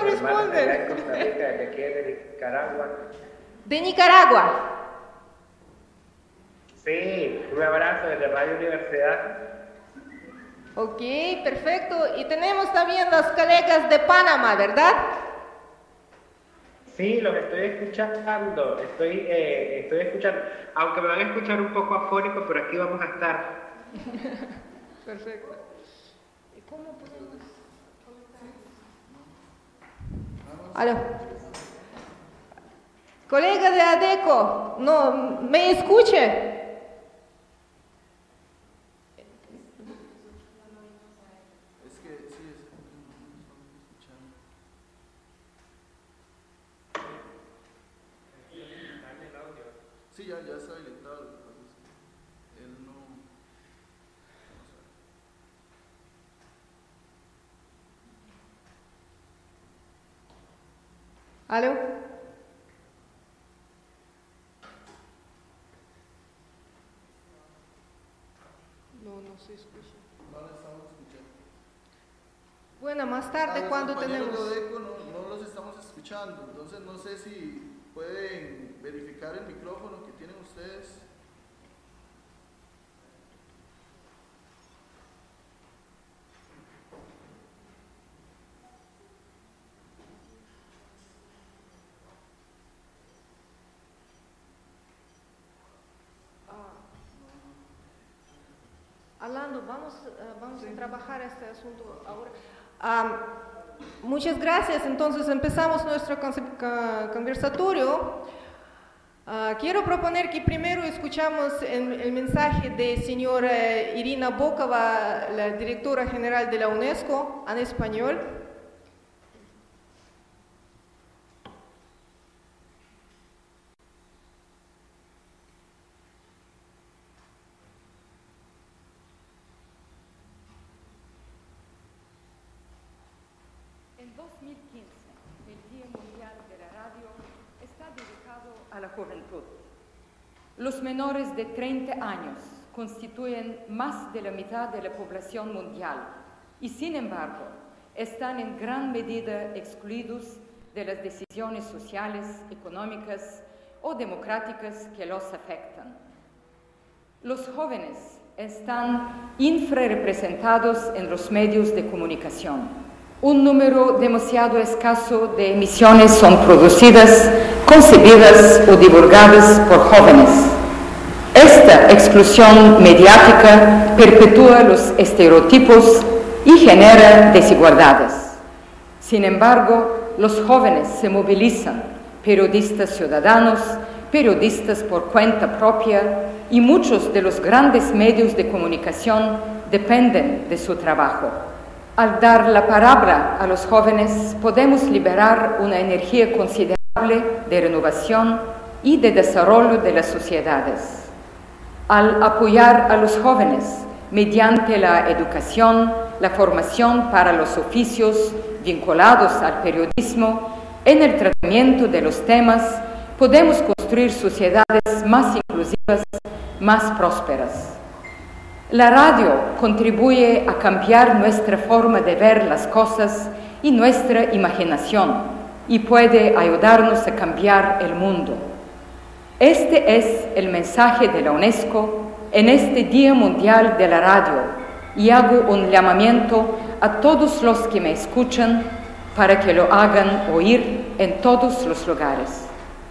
responde. Allá en Costa Rica, desde aquí de Nicaragua. De Nicaragua. Sí, un abrazo desde Radio Universidad. Ok, perfecto. Y tenemos también las colegas de Panamá, ¿verdad? Sí, los estoy escuchando. Estoy escuchando. Aunque me van a escuchar un poco afónico, pero aquí vamos a estar. Perfecto. ¿Y cómo podemos? Aló. Colega de ADECO, no, ¿me escuche? Sí, ya está habilitado. Él no. ¿Aló? No se escucha. No le estamos escuchando. Bueno, más tarde cuando tenemos... Los compañeros de ADECO no los estamos escuchando, entonces no sé si pueden verificar el micrófono que tienen ustedes. Orlando, vamos a trabajar este asunto ahora. Muchas gracias. Entonces empezamos nuestro conversatorio. Quiero proponer que primero escuchamos el mensaje de señora Irina Bokova, la directora general de la UNESCO, en español. En 2015, el Día Mundial de la Radio está dedicado a la juventud. Los menores de 30 años constituyen más de la mitad de la población mundial y, sin embargo, están en gran medida excluidos de las decisiones sociales, económicas o democráticas que los afectan. Los jóvenes están infrarrepresentados en los medios de comunicación. Un número demasiado escaso de emisiones son producidas, concebidas o divulgadas por jóvenes. Esta exclusión mediática perpetúa los estereotipos y genera desigualdades. Sin embargo, los jóvenes se movilizan, periodistas ciudadanos, periodistas por cuenta propia, y muchos de los grandes medios de comunicación dependen de su trabajo. Al dar la palabra a los jóvenes, podemos liberar una energía considerable de renovación y de desarrollo de las sociedades. Al apoyar a los jóvenes mediante la educación, la formación para los oficios vinculados al periodismo, en el tratamiento de los temas, podemos construir sociedades más inclusivas, más prósperas. La radio contribuye a cambiar nuestra forma de ver las cosas y nuestra imaginación y puede ayudarnos a cambiar el mundo. Este es el mensaje de la UNESCO en este Día Mundial de la Radio y hago un llamamiento a todos los que me escuchan para que lo hagan oír en todos los lugares.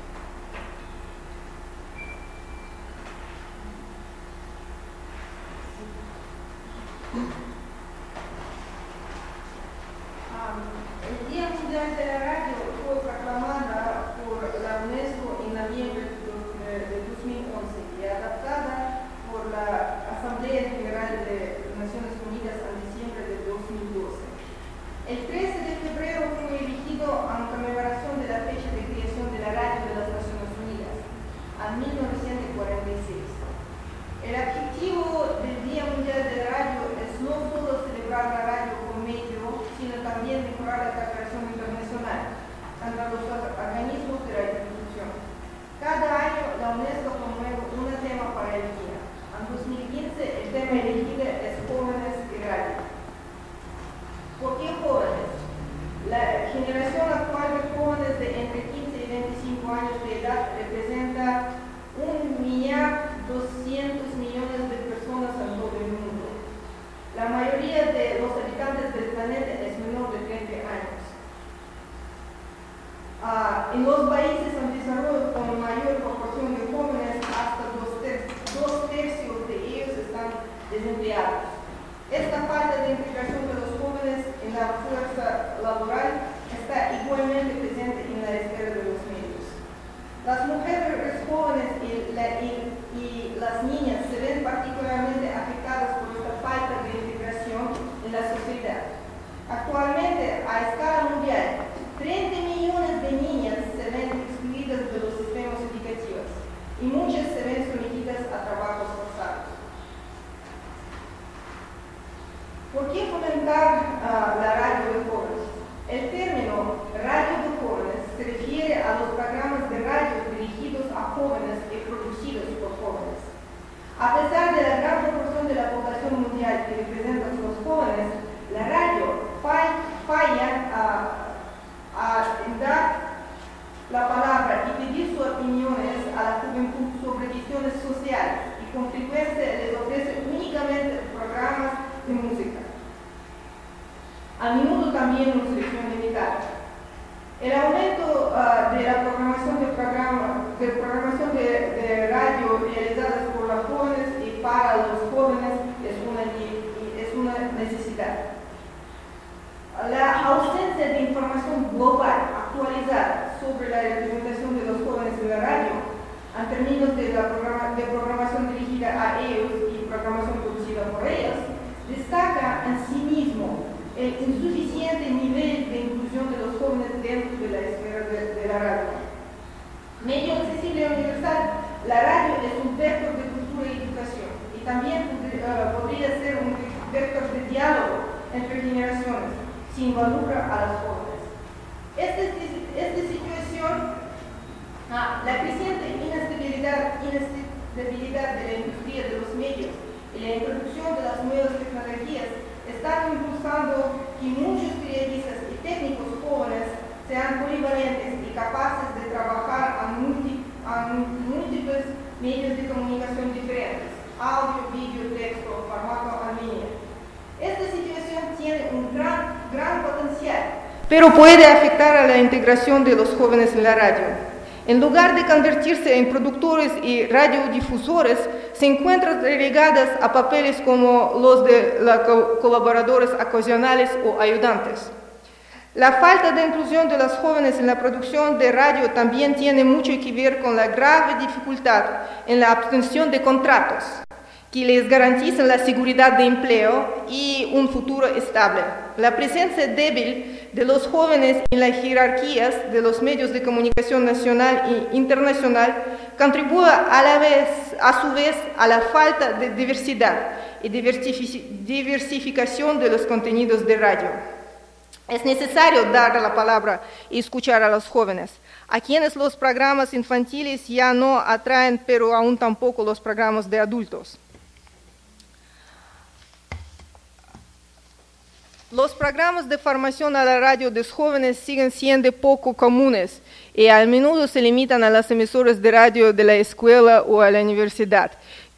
El Día Mundial de la Radio fue proclamada por la UNESCO en noviembre de 2011 y adaptada por la Asamblea General de Naciones Unidas en diciembre de 2012. El 13 de febrero fue elegido en conmemoración de la fecha de creación de la radio 25 años de edad representa 1.200.000.000 de personas en todo el mundo. La mayoría de los habitantes del planeta es menor de 30 años. En los países en desarrollo con mayor proporción de jóvenes, hasta dos tercios de ellos están desempleados. Esta falta de integración de los jóvenes en la fuerza laboral está igualmente presente en la esfera de los medios. Las mujeres jóvenes y las niñas se ven particularmente afectadas por esta falta de integración en la sociedad. Actualmente, a escala mundial, 30 millones de niñas se ven excluidas de los sistemas educativos y muchas se ven sometidas a trabajos forzados. ¿Por qué fomentar la radio de jóvenes? El término radio de jóvenes se refiere a los programas de radio dirigidos a jóvenes y producidos por jóvenes. A pesar de la gran proporción de la población mundial que representan los jóvenes, la radio falla en dar la palabra y pedir sus opiniones a la juventud sobre cuestiones sociales y con frecuencia les ofrece únicamente programas de música. A menudo también una selección limitada. El aumento de la programación de radio realizadas por los jóvenes y para los jóvenes es una necesidad. La ausencia de información global actualizada sobre la representación de los jóvenes en la radio, en términos de programación dirigida a ellos y programación producida por ellos, destaca en sí mismo el insuficiente nivel de inclusión de los jóvenes dentro de la esfera de la radio. Medio accesible y universal, la radio es un vector de cultura y educación y también podría ser un vector de diálogo entre generaciones si involucra a los jóvenes. Esta situación, la creciente inestabilidad de la industria de los medios y la introducción de las nuevas tecnologías están impulsando que muchos periodistas y técnicos jóvenes sean polivalentes y capaces de trabajar en múltiples medios de comunicación diferentes: audio, vídeo, texto, formato en línea. Esta situación tiene un gran potencial, pero puede afectar a la integración de los jóvenes en la radio. En lugar de convertirse en productores y radiodifusores, se encuentran relegadas a papeles como los de colaboradores ocasionales o ayudantes. La falta de inclusión de los jóvenes en la producción de radio también tiene mucho que ver con la grave dificultad en la obtención de contratos que les garanticen la seguridad de empleo y un futuro estable. La presencia débil de los jóvenes en las jerarquías de los medios de comunicación nacional e internacional contribuye a su vez a la falta de diversidad y diversificación de los contenidos de radio. Es necesario dar la palabra y escuchar a los jóvenes, a quienes los programas infantiles ya no atraen, pero aún tampoco los programas de adultos. Los programas de formación a la radio de los jóvenes siguen siendo poco comunes y a menudo se limitan a las emisoras de radio de la escuela o a la universidad,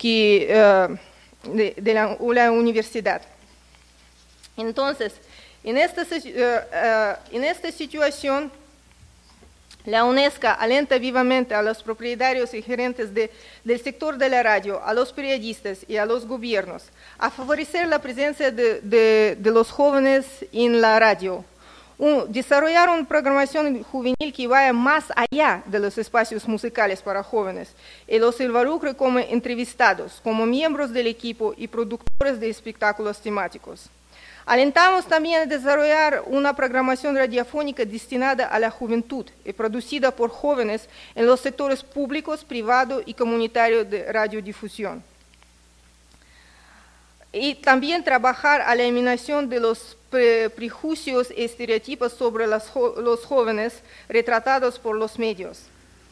la universidad. Entonces, en esta situación, la UNESCO alenta vivamente a los propietarios y gerentes del sector de la radio, a los periodistas y a los gobiernos a favorecer la presencia de los jóvenes en la radio. Desarrollar una programación juvenil que vaya más allá de los espacios musicales para jóvenes y los involucre como entrevistados, como miembros del equipo y productores de espectáculos temáticos. Alentamos también a desarrollar una programación radiofónica destinada a la juventud y producida por jóvenes en los sectores públicos, privado y comunitario de radiodifusión. Y también trabajar a la eliminación de los prejuicios y estereotipos sobre los jóvenes retratados por los medios.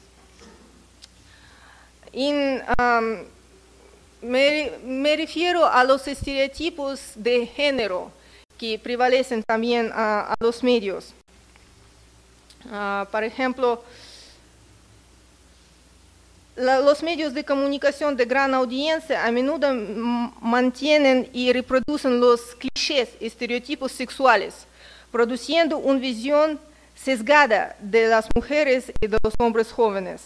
Me refiero a los estereotipos de género que prevalecen también a los medios. Por ejemplo, los medios de comunicación de gran audiencia a menudo mantienen y reproducen los clichés y estereotipos sexuales, produciendo una visión sesgada de las mujeres y de los hombres jóvenes.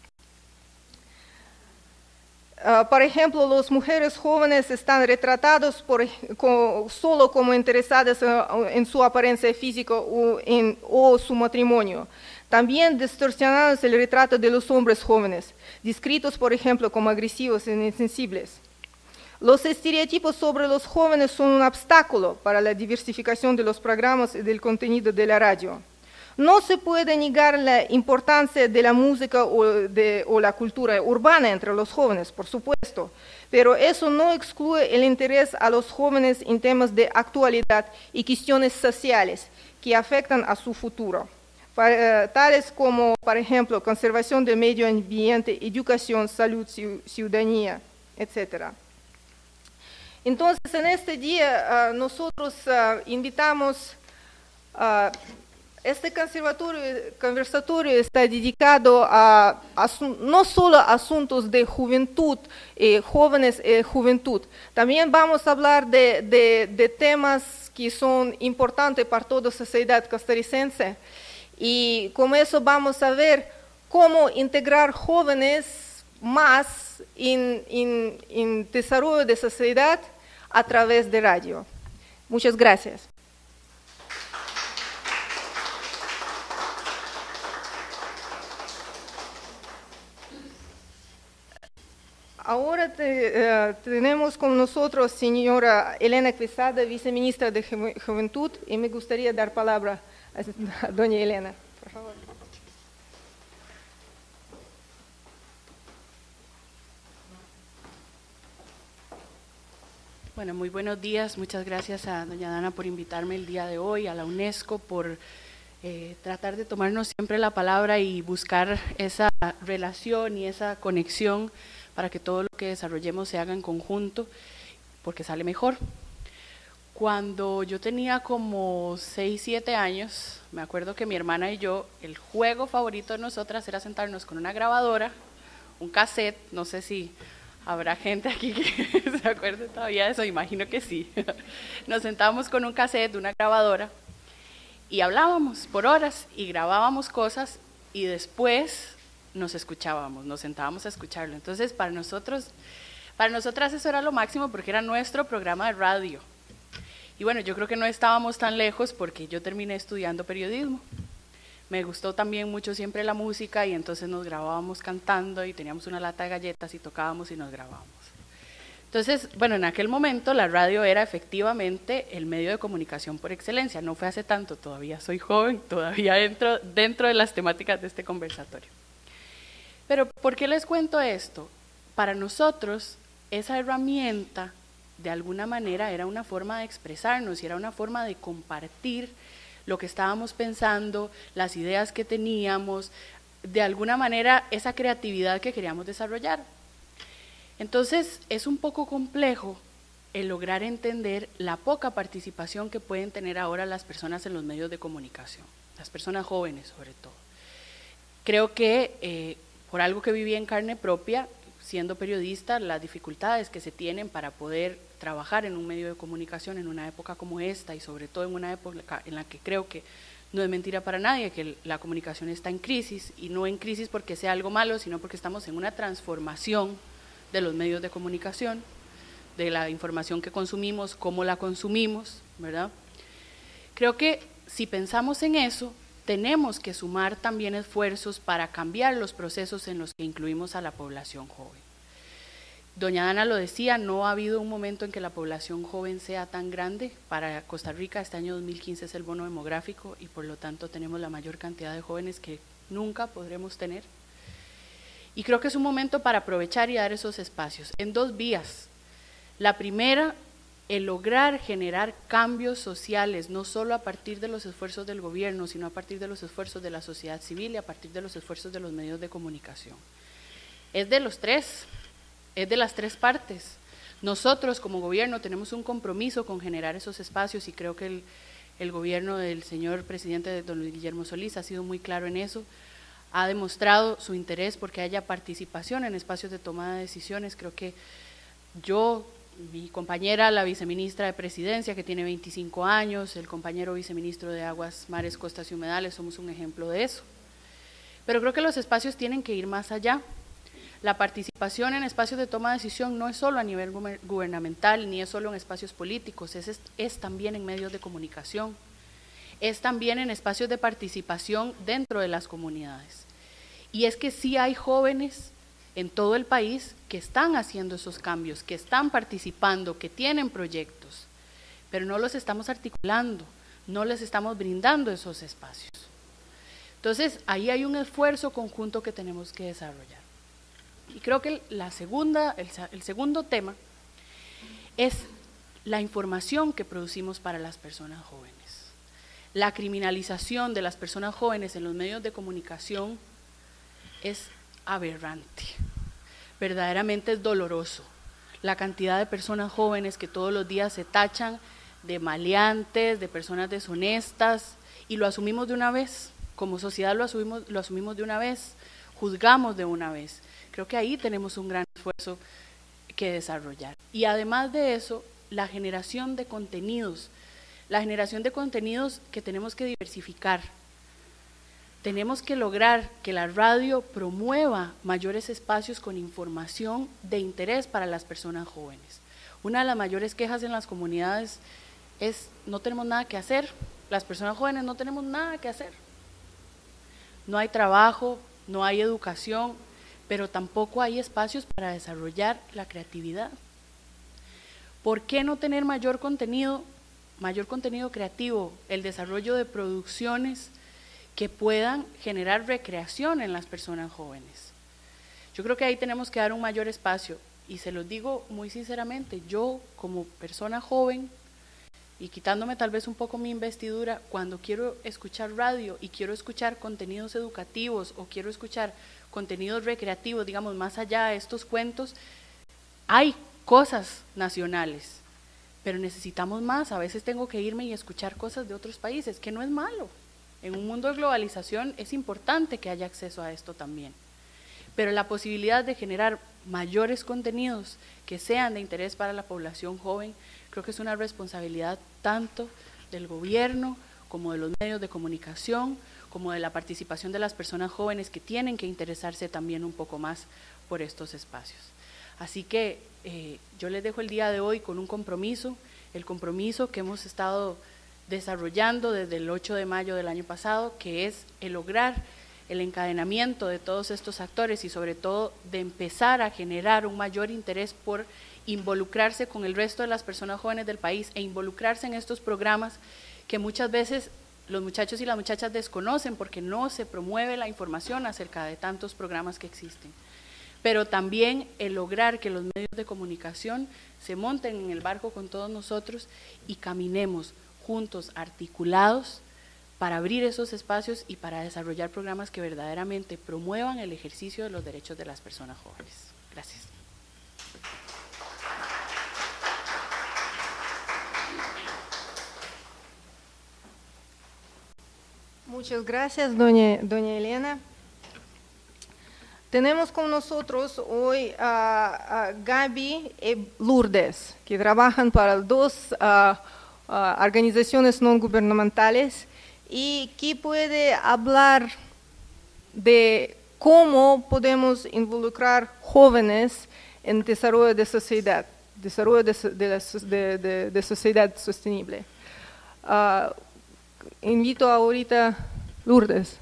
Por ejemplo, las mujeres jóvenes están retratadas solo como interesadas en su apariencia física o su matrimonio. También distorsionados el retrato de los hombres jóvenes, descritos, por ejemplo, como agresivos e insensibles. Los estereotipos sobre los jóvenes son un obstáculo para la diversificación de los programas y del contenido de la radio. No se puede negar la importancia de la música o la cultura urbana entre los jóvenes, por supuesto, pero eso no excluye el interés a los jóvenes en temas de actualidad y cuestiones sociales que afectan a su futuro, tales como, por ejemplo, conservación del medio ambiente, educación, salud, ciudadanía, etc. Entonces, en este día nosotros invitamos este conversatorio está dedicado no solo a asuntos de juventud, jóvenes y juventud. También vamos a hablar de temas que son importantes para toda la sociedad costarricense. Y con eso vamos a ver cómo integrar jóvenes más en desarrollo de sociedad a través de radio. Muchas gracias. Ahora tenemos con nosotros señora Elena Quesada, viceministra de Juventud, y me gustaría dar palabra a doña Elena, por favor. Bueno, muy buenos días. Muchas gracias a doña Dana por invitarme el día de hoy, a la UNESCO por tratar de tomarnos siempre la palabra y buscar esa relación y esa conexión para que todo lo que desarrollemos se haga en conjunto, porque sale mejor. Cuando yo tenía como 6, 7 años, me acuerdo que mi hermana y yo, el juego favorito de nosotras era sentarnos con una grabadora, un cassette, no sé si habrá gente aquí que se acuerde todavía de eso, imagino que sí. Nos sentábamos con un cassette, una grabadora, y hablábamos por horas y grabábamos cosas y después nos escuchábamos, nos sentábamos a escucharlo. Entonces, para nosotras eso era lo máximo porque era nuestro programa de radio. Y bueno, yo creo que no estábamos tan lejos porque yo terminé estudiando periodismo. Me gustó también mucho siempre la música y entonces nos grabábamos cantando y teníamos una lata de galletas y tocábamos y nos grabábamos. Entonces, bueno, en aquel momento la radio era efectivamente el medio de comunicación por excelencia. No fue hace tanto, todavía soy joven, todavía dentro de las temáticas de este conversatorio. Pero, ¿por qué les cuento esto? Para nosotros, esa herramienta, de alguna manera, era una forma de expresarnos y era una forma de compartir lo que estábamos pensando, las ideas que teníamos, de alguna manera, esa creatividad que queríamos desarrollar. Entonces, es un poco complejo el lograr entender la poca participación que pueden tener ahora las personas en los medios de comunicación, las personas jóvenes sobre todo. Creo que por algo que viví en carne propia, siendo periodista, las dificultades que se tienen para poder trabajar en un medio de comunicación en una época como esta y sobre todo en una época en la que creo que no es mentira para nadie que la comunicación está en crisis, y no en crisis porque sea algo malo, sino porque estamos en una transformación de los medios de comunicación, de la información que consumimos, cómo la consumimos, ¿verdad? Creo que si pensamos en eso, tenemos que sumar también esfuerzos para cambiar los procesos en los que incluimos a la población joven. Doña Dana lo decía, no ha habido un momento en que la población joven sea tan grande. Para Costa Rica este año 2015 es el bono demográfico y por lo tanto tenemos la mayor cantidad de jóvenes que nunca podremos tener. Y creo que es un momento para aprovechar y dar esos espacios en 2 vías. La primera, el lograr generar cambios sociales, no solo a partir de los esfuerzos del gobierno, sino a partir de los esfuerzos de la sociedad civil y a partir de los esfuerzos de los medios de comunicación. Es de las 3 partes. Nosotros como gobierno tenemos un compromiso con generar esos espacios y creo que el gobierno del señor presidente don Luis Guillermo Solís ha sido muy claro en eso. ha demostrado su interés porque haya participación en espacios de toma de decisiones. Creo que yo, mi compañera, la viceministra de Presidencia, que tiene 25 años, el compañero viceministro de Aguas, Mares, Costas y Humedales, somos un ejemplo de eso. Pero creo que los espacios tienen que ir más allá. La participación en espacios de toma de decisión no es solo a nivel gubernamental, ni es solo en espacios políticos, es también en medios de comunicación, es también en espacios de participación dentro de las comunidades. Y es que sí hay jóvenes en todo el país que están haciendo esos cambios, que están participando, que tienen proyectos, pero no los estamos articulando, no les estamos brindando esos espacios. Entonces, ahí hay un esfuerzo conjunto que tenemos que desarrollar. Y creo que el segundo tema es la información que producimos para las personas jóvenes. La criminalización de las personas jóvenes en los medios de comunicación es aberrante, verdaderamente es doloroso. La cantidad de personas jóvenes que todos los días se tachan de maleantes, de personas deshonestas, y lo asumimos de una vez, como sociedad lo asumimos de una vez, juzgamos de una vez. Creo que ahí tenemos un gran esfuerzo que desarrollar. Y además de eso, la generación de contenidos que tenemos que diversificar. Tenemos que lograr que la radio promueva mayores espacios con información de interés para las personas jóvenes. Una de las mayores quejas en las comunidades es: no tenemos nada que hacer, las personas jóvenes no tenemos nada que hacer. No hay trabajo, no hay educación, pero tampoco hay espacios para desarrollar la creatividad. ¿Por qué no tener mayor contenido creativo, el desarrollo de producciones que puedan generar recreación en las personas jóvenes? Yo creo que ahí tenemos que dar un mayor espacio, y se los digo muy sinceramente, yo como persona joven, y quitándome tal vez un poco mi investidura, cuando quiero escuchar radio y quiero escuchar contenidos educativos o quiero escuchar contenidos recreativos, digamos, más allá de estos cuentos, hay cosas nacionales, pero necesitamos más. A veces tengo que irme y escuchar cosas de otros países, que no es malo. En un mundo de globalización es importante que haya acceso a esto también. Pero la posibilidad de generar mayores contenidos que sean de interés para la población joven, creo que es una responsabilidad tanto del gobierno como de los medios de comunicación, como de la participación de las personas jóvenes, que tienen que interesarse también un poco más por estos espacios. Así que yo les dejo el día de hoy con un compromiso, el compromiso que hemos estado desarrollando desde el 8 de mayo del año pasado, que es el lograr el encadenamiento de todos estos actores y sobre todo de empezar a generar un mayor interés por involucrarse con el resto de las personas jóvenes del país e involucrarse en estos programas que muchas veces los muchachos y las muchachas desconocen porque no se promueve la información acerca de tantos programas que existen. Pero también el lograr que los medios de comunicación se monten en el barco con todos nosotros y caminemos juntos, articulados, para abrir esos espacios y para desarrollar programas que verdaderamente promuevan el ejercicio de los derechos de las personas jóvenes. Gracias. Muchas gracias, doña Elena. Tenemos con nosotros hoy a Gaby y Lourdes, que trabajan para dos organizaciones no gubernamentales y que puede hablar de cómo podemos involucrar jóvenes en desarrollo de sociedad, de sociedad sostenible. Invito ahorita Lourdes.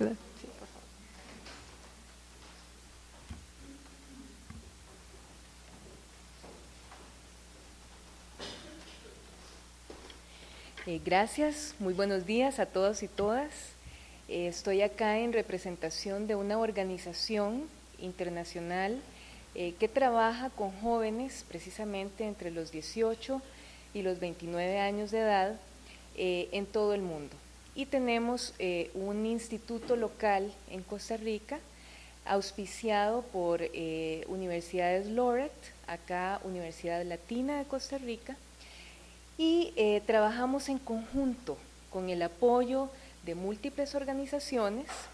Gracias, muy buenos días a todos y todas. Estoy acá en representación de una organización internacional que trabaja con jóvenes precisamente entre los 18 y los 29 años de edad en todo el mundo. Y tenemos un instituto local en Costa Rica auspiciado por Universidades Loret, acá Universidad Latina de Costa Rica, y trabajamos en conjunto con el apoyo de múltiples organizaciones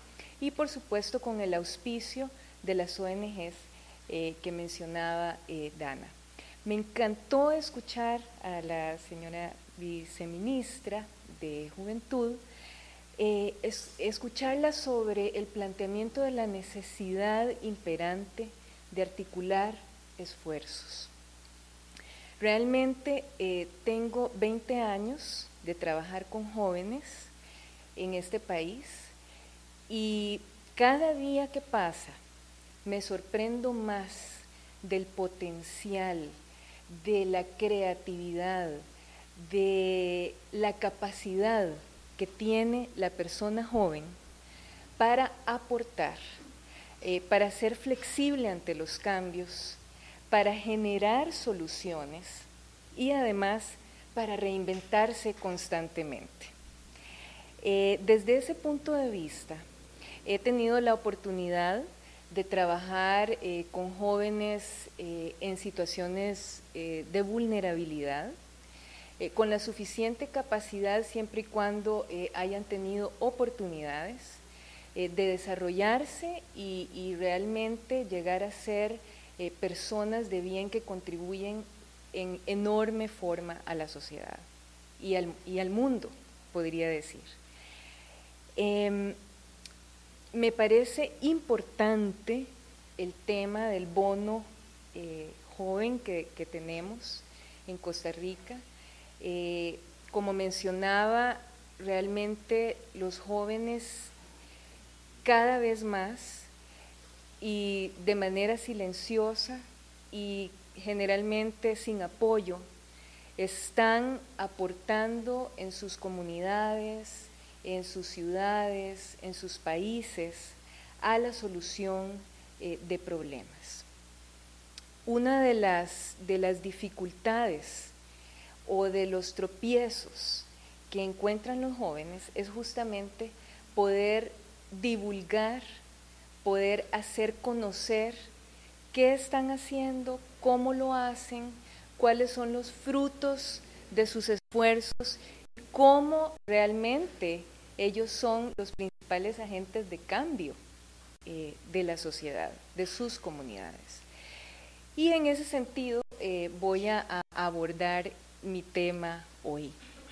y por supuesto con el auspicio de las ONGs que mencionaba Dana. Me encantó escuchar a la señora viceministra de Juventud, escucharla sobre el planteamiento de la necesidad imperante de articular esfuerzos. Realmente tengo 20 años de trabajar con jóvenes en este país y cada día que pasa me sorprendo más del potencial, de la creatividad, de la capacidad que tiene la persona joven para aportar, para ser flexible ante los cambios, para generar soluciones y además para reinventarse constantemente. Desde ese punto de vista, he tenido la oportunidad de trabajar con jóvenes en situaciones de vulnerabilidad, con la suficiente capacidad siempre y cuando hayan tenido oportunidades de desarrollarse y realmente llegar a ser personas de bien que contribuyen en enorme forma a la sociedad y al mundo, podría decir. Me parece importante el tema del bono joven que tenemos en Costa Rica. Como mencionaba, realmente los jóvenes cada vez más y de manera silenciosa y generalmente sin apoyo, están aportando en sus comunidades, en sus ciudades, en sus países, a la solución de problemas. Una de las dificultades o de los tropiezos que encuentran los jóvenes es justamente poder divulgar, poder hacer conocer qué están haciendo, cómo lo hacen, cuáles son los frutos de sus esfuerzos, cómo realmente ellos son los principales agentes de cambio de la sociedad, de sus comunidades. Y en ese sentido voy a abordar mi tema hoy.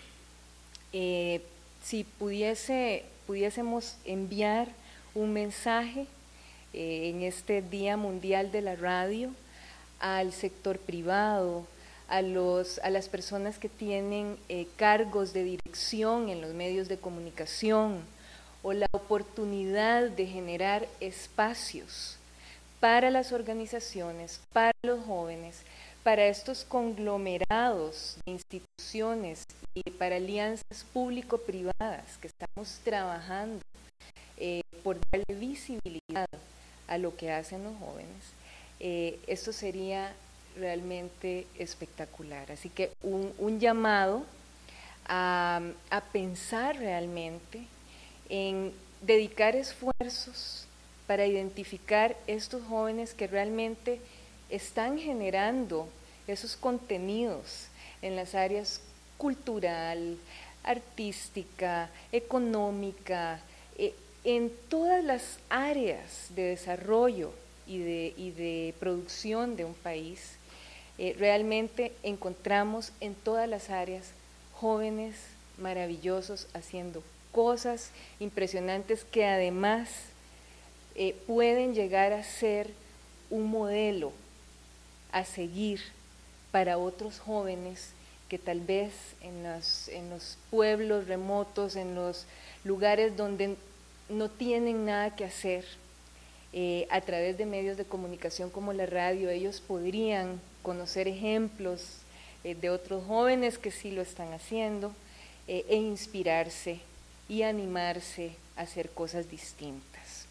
Si pudiésemos enviar un mensaje en este Día Mundial de la Radio al sector privado, a las personas que tienen cargos de dirección en los medios de comunicación o la oportunidad de generar espacios para las organizaciones, para los jóvenes, para estos conglomerados de instituciones y para alianzas público-privadas que estamos trabajando por darle visibilidad a lo que hacen los jóvenes, esto sería realmente espectacular. Así que un llamado a pensar realmente en dedicar esfuerzos para identificar estos jóvenes que realmente están generando esos contenidos en las áreas cultural, artística, económica, en todas las áreas de desarrollo y de producción de un país. Realmente encontramos en todas las áreas jóvenes maravillosos haciendo cosas impresionantes que además pueden llegar a ser un modelo a seguir para otros jóvenes que tal vez en los pueblos remotos, en los lugares donde no tienen nada que hacer, a través de medios de comunicación como la radio, ellos podrían conocer ejemplos de otros jóvenes que sí lo están haciendo e inspirarse y animarse a hacer cosas distintas.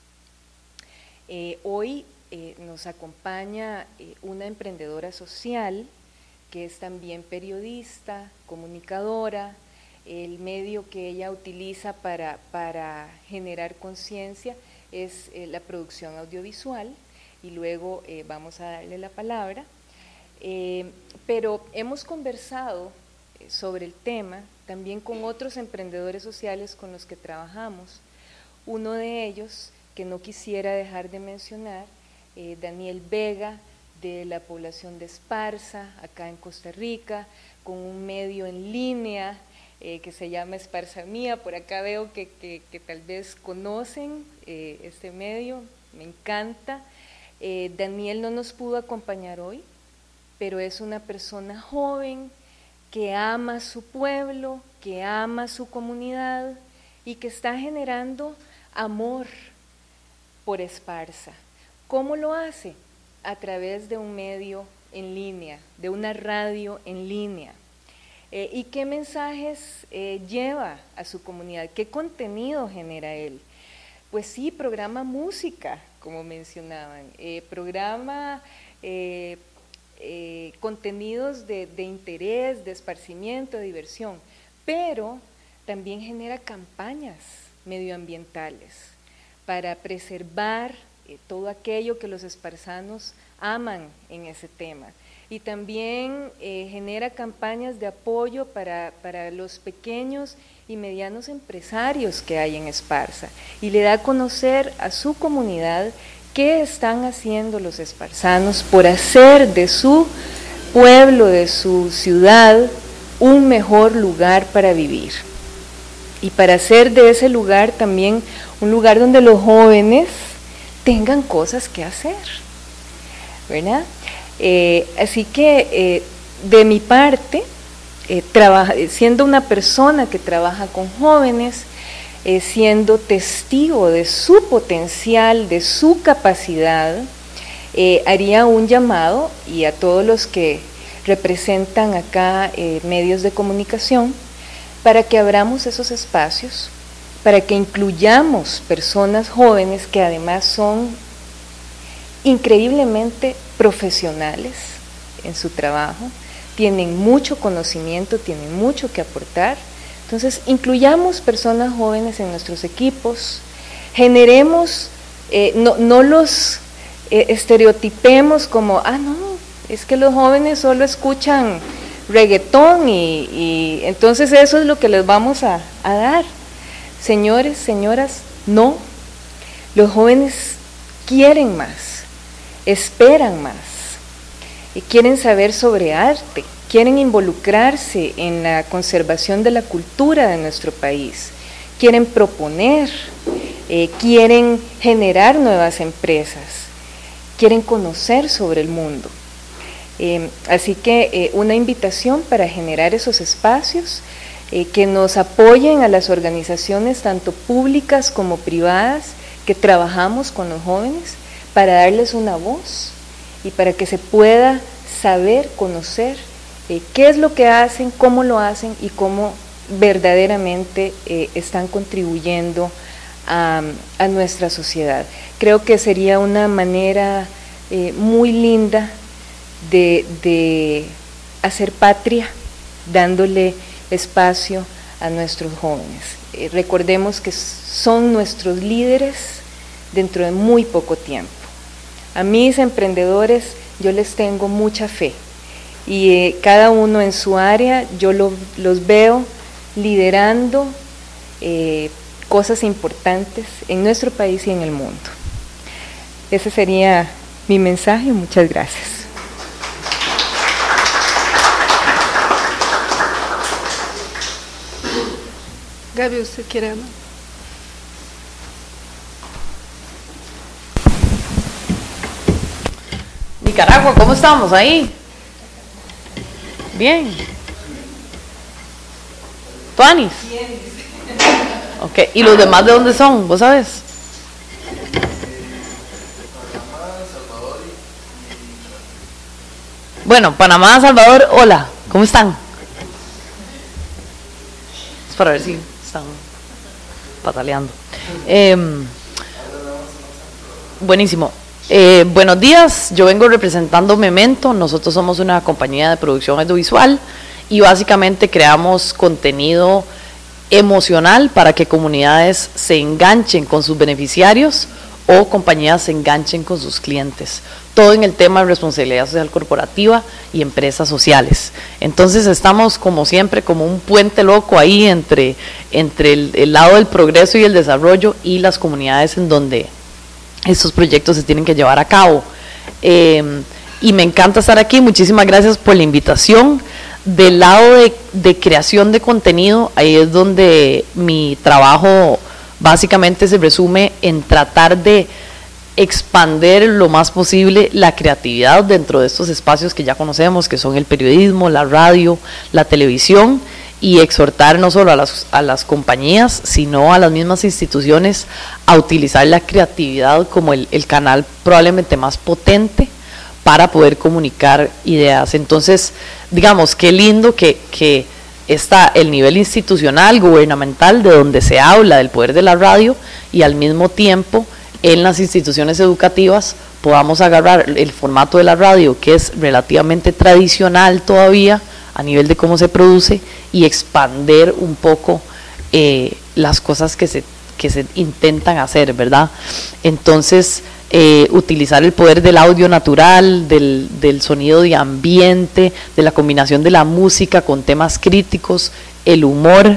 Hoy nos acompaña una emprendedora social que es también periodista, comunicadora. El medio que ella utiliza para generar conciencia es la producción audiovisual y luego vamos a darle la palabra. Pero hemos conversado sobre el tema también con otros emprendedores sociales con los que trabajamos. Uno de ellos, que no quisiera dejar de mencionar, Daniel Vega, de la población de Esparza, acá en Costa Rica, con un medio en línea que se llama Esparza Mía. Por acá veo que tal vez conocen este medio, me encanta. Daniel no nos pudo acompañar hoy, pero es una persona joven que ama su pueblo, que ama su comunidad y que está generando amor por Esparza. ¿Cómo lo hace? A través de un medio en línea, de una radio en línea. ¿Y qué mensajes lleva a su comunidad? ¿Qué contenido genera él? Pues sí, programa música, como mencionaban, programa contenidos de interés, de esparcimiento, de diversión, pero también genera campañas medioambientales para preservar todo aquello que los esparzanos aman en ese tema. Y también genera campañas de apoyo para los pequeños y medianos empresarios que hay en Esparza, y le da a conocer a su comunidad qué están haciendo los esparzanos por hacer de su pueblo, de su ciudad, un mejor lugar para vivir. Y para hacer de ese lugar también un lugar donde los jóvenes tengan cosas que hacer, ¿verdad? Así que de mi parte, siendo una persona que trabaja con jóvenes, siendo testigo de su potencial, de su capacidad, haría un llamado, y a todos los que representan acá medios de comunicación, para que abramos esos espacios, para que incluyamos personas jóvenes que además son increíblemente profesionales en su trabajo, tienen mucho conocimiento, tienen mucho que aportar. Entonces, incluyamos personas jóvenes en nuestros equipos, generemos, no los estereotipemos como, no, es que los jóvenes solo escuchan reggaetón y entonces eso es lo que les vamos a dar. Señores, señoras, no, los jóvenes quieren más, esperan más, y quieren saber sobre arte, quieren involucrarse en la conservación de la cultura de nuestro país, quieren proponer, quieren generar nuevas empresas, quieren conocer sobre el mundo. Así que una invitación para generar esos espacios, que nos apoyen a las organizaciones tanto públicas como privadas que trabajamos con los jóvenes para darles una voz y para que se pueda saber, conocer qué es lo que hacen, cómo lo hacen y cómo verdaderamente están contribuyendo a nuestra sociedad. Creo que sería una manera muy linda de hacer patria, dándole espacio a nuestros jóvenes. Recordemos que son nuestros líderes dentro de muy poco tiempo. A mis emprendedores yo les tengo mucha fe y cada uno en su área yo los veo liderando cosas importantes en nuestro país y en el mundo. Ese sería mi mensaje. Muchas gracias. Gaby, ¿usted quiere hablar? Nicaragua, ¿cómo estamos ahí? Bien. ¿Tuanis? Ok, ¿y los demás de dónde son? ¿Vos sabes? Bueno, Panamá, Salvador, hola, ¿cómo están? Es para ver si están pataleando. Buenísimo. Buenos días, yo vengo representando Memento. Nosotros somos una compañía de producción audiovisual y básicamente creamos contenido emocional para que comunidades se enganchen con sus beneficiarios o compañías se enganchen con sus clientes. Todo en el tema de responsabilidad social corporativa y empresas sociales. Entonces estamos como siempre como un puente loco ahí entre el lado del progreso y el desarrollo y las comunidades en donde estos proyectos se tienen que llevar a cabo. Y me encanta estar aquí, muchísimas gracias por la invitación. Del lado de creación de contenido, ahí es donde mi trabajo básicamente se resume en tratar de expander lo más posible la creatividad dentro de estos espacios que ya conocemos, que son el periodismo, la radio, la televisión, y exhortar no solo a las compañías, sino a las mismas instituciones a utilizar la creatividad como el canal probablemente más potente para poder comunicar ideas. Entonces, digamos, qué lindo que está el nivel institucional, gubernamental, de donde se habla del poder de la radio, y al mismo tiempo en las instituciones educativas podamos agarrar el formato de la radio, que es relativamente tradicional todavía a nivel de cómo se produce, y expander un poco las cosas que se intentan hacer, ¿verdad? Entonces, utilizar el poder del audio natural, del sonido de ambiente, de la combinación de la música con temas críticos, el humor,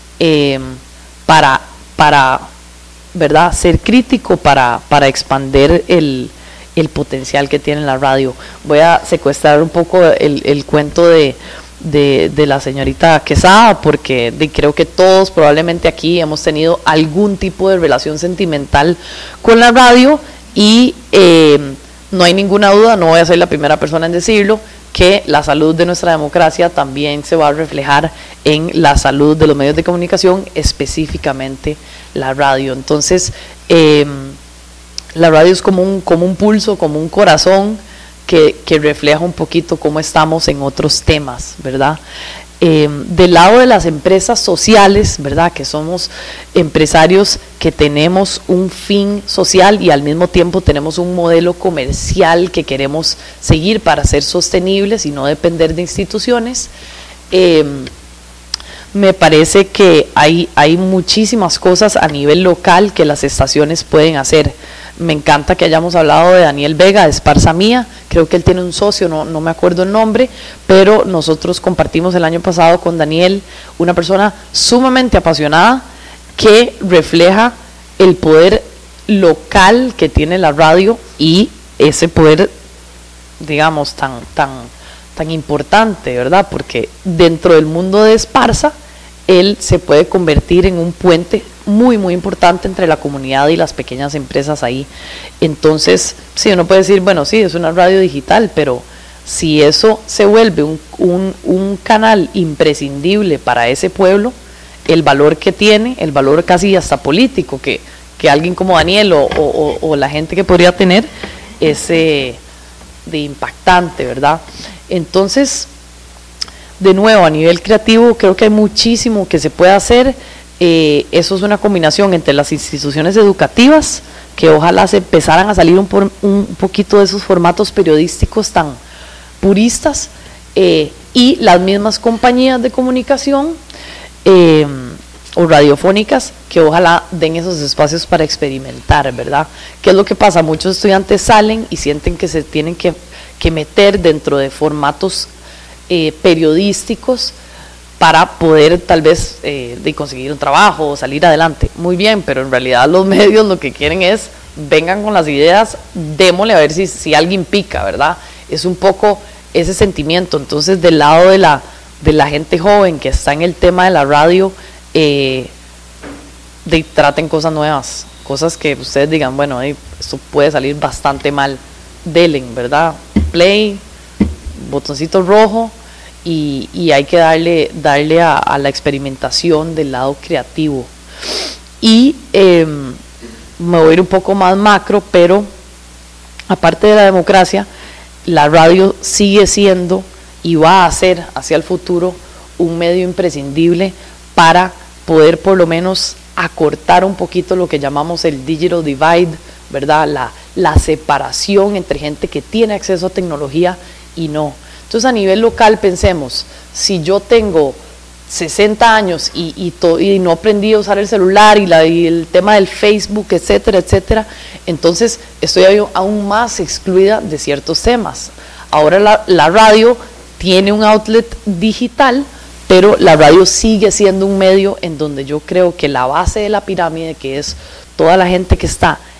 para ¿verdad?, ser crítico, para expander el potencial que tiene la radio. Voy a secuestrar un poco el cuento de la señorita Quesada, porque creo que todos probablemente aquí hemos tenido algún tipo de relación sentimental con la radio, y no hay ninguna duda, no voy a ser la primera persona en decirlo, que la salud de nuestra democracia también se va a reflejar en la salud de los medios de comunicación, específicamente la radio. Entonces, la radio es como un pulso, como un corazón que refleja un poquito cómo estamos en otros temas, ¿verdad? Del lado de las empresas sociales, ¿verdad?, que somos empresarios que tenemos un fin social y al mismo tiempo tenemos un modelo comercial que queremos seguir para ser sostenibles y no depender de instituciones, me parece que hay muchísimas cosas a nivel local que las estaciones pueden hacer. Me encanta que hayamos hablado de Daniel Vega, de Esparza Mía. Creo que él tiene un socio, no me acuerdo el nombre, pero nosotros compartimos el año pasado con Daniel, una persona sumamente apasionada que refleja el poder local que tiene la radio, y ese poder, digamos, tan importante, ¿verdad? Porque dentro del mundo de Esparza, él se puede convertir en un puente muy, muy importante entre la comunidad y las pequeñas empresas ahí. Entonces, sí, uno puede decir, bueno, sí, es una radio digital, pero si eso se vuelve un canal imprescindible para ese pueblo, el valor que tiene, el valor casi hasta político que alguien como Daniel o la gente que podría tener, es de impactante, ¿verdad? Entonces, de nuevo, a nivel creativo, creo que hay muchísimo que se puede hacer. Eso es una combinación entre las instituciones educativas, que ojalá se empezaran a salir un poquito de esos formatos periodísticos tan puristas, y las mismas compañías de comunicación o radiofónicas, que ojalá den esos espacios para experimentar, ¿verdad? ¿Qué es lo que pasa? Muchos estudiantes salen y sienten que se tienen que meter dentro de formatos periodísticos para poder tal vez de conseguir un trabajo o salir adelante. Muy bien, pero en realidad los medios lo que quieren es, vengan con las ideas, démosle a ver si alguien pica, ¿verdad? Es un poco ese sentimiento. Entonces, del lado de la gente joven que está en el tema de la radio, traten cosas nuevas, cosas que ustedes digan, bueno, esto puede salir bastante mal, delen, ¿verdad? Play, botoncito rojo, y hay que darle a la experimentación del lado creativo. Y me voy a ir un poco más macro, pero aparte de la democracia, la radio sigue siendo y va a ser hacia el futuro un medio imprescindible para poder por lo menos acortar un poquito lo que llamamos el digital divide, ¿verdad? La separación entre gente que tiene acceso a tecnología y no. Entonces, a nivel local, pensemos, si yo tengo 60 años y no aprendí a usar el celular y el tema del Facebook, etcétera, etcétera, entonces estoy aún más excluida de ciertos temas. Ahora la radio tiene un outlet digital, pero la radio sigue siendo un medio en donde yo creo que la base de la pirámide, que es toda la gente que está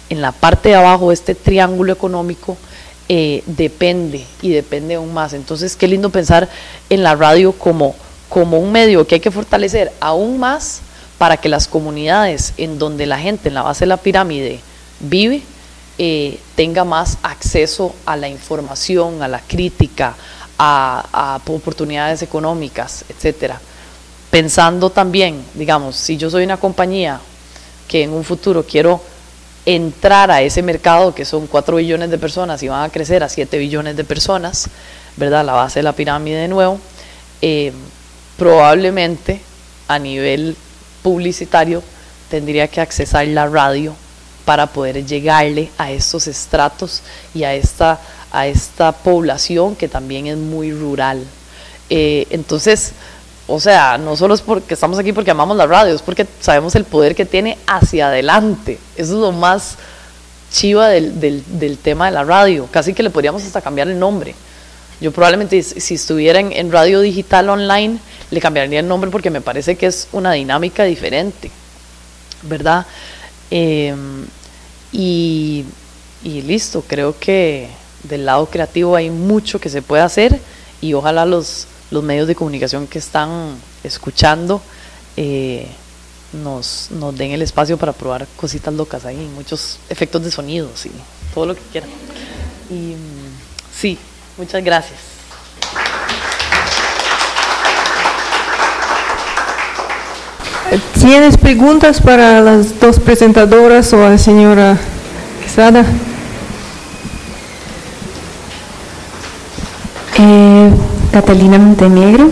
en la parte de abajo de este triángulo económico depende aún más. Entonces, qué lindo pensar en la radio como un medio que hay que fortalecer aún más para que las comunidades en donde la gente en la base de la pirámide vive tenga más acceso a la información, a la crítica, a oportunidades económicas, etcétera. Pensando también, digamos, si yo soy una compañía que en un futuro quiero entrar a ese mercado que son 4 billones de personas y van a crecer a 7 billones de personas, ¿verdad? La base de la pirámide de nuevo, probablemente a nivel publicitario tendría que accesar la radio para poder llegarle a estos estratos y a esta población que también es muy rural. Entonces, o sea, no solo es porque estamos aquí porque amamos la radio, es porque sabemos el poder que tiene hacia adelante. Eso es lo más chiva del tema de la radio. Casi que le podríamos hasta cambiar el nombre. Yo probablemente, si estuviera en radio digital online, le cambiaría el nombre porque me parece que es una dinámica diferente, ¿verdad? Y listo, creo que del lado creativo hay mucho que se puede hacer y ojalá los medios de comunicación que están escuchando nos den el espacio para probar cositas locas ahí, muchos efectos de sonidos y todo lo que quieran. Y sí, muchas gracias. ¿Tienes preguntas para las dos presentadoras o a la señora Quesada? Catalina Montenegro.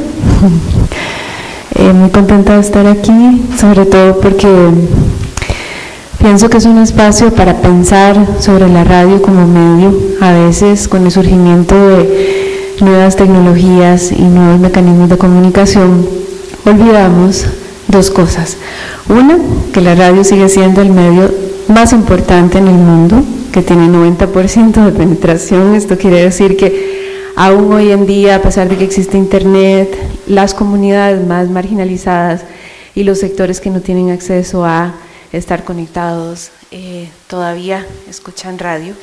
Muy contenta de estar aquí, sobre todo porque pienso que es un espacio para pensar sobre la radio como medio. A veces con el surgimiento de nuevas tecnologías y nuevos mecanismos de comunicación olvidamos dos cosas. Una, que la radio sigue siendo el medio más importante en el mundo, que tiene 90% de penetración. Esto quiere decir que aún hoy en día, a pesar de que existe internet, las comunidades más marginalizadas y los sectores que no tienen acceso a estar conectados todavía escuchan radio.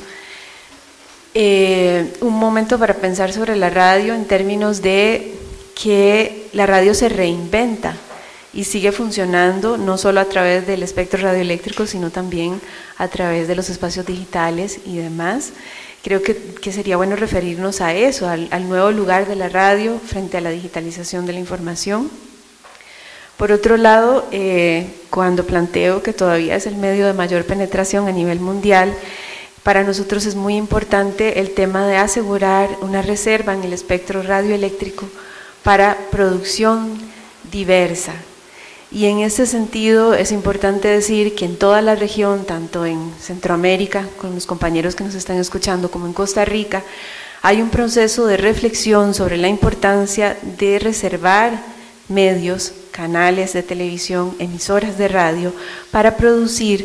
Un momento para pensar sobre la radio en términos de que la radio se reinventa y sigue funcionando no solo a través del espectro radioeléctrico, sino también a través de los espacios digitales y demás. Creo que sería bueno referirnos a eso, al nuevo lugar de la radio frente a la digitalización de la información. Por otro lado, cuando planteo que todavía es el medio de mayor penetración a nivel mundial, para nosotros es muy importante el tema de asegurar una reserva en el espectro radioeléctrico para producción diversa. Y en ese sentido es importante decir que en toda la región, tanto en Centroamérica, con los compañeros que nos están escuchando, como en Costa Rica, hay un proceso de reflexión sobre la importancia de reservar medios, canales de televisión, emisoras de radio, para producir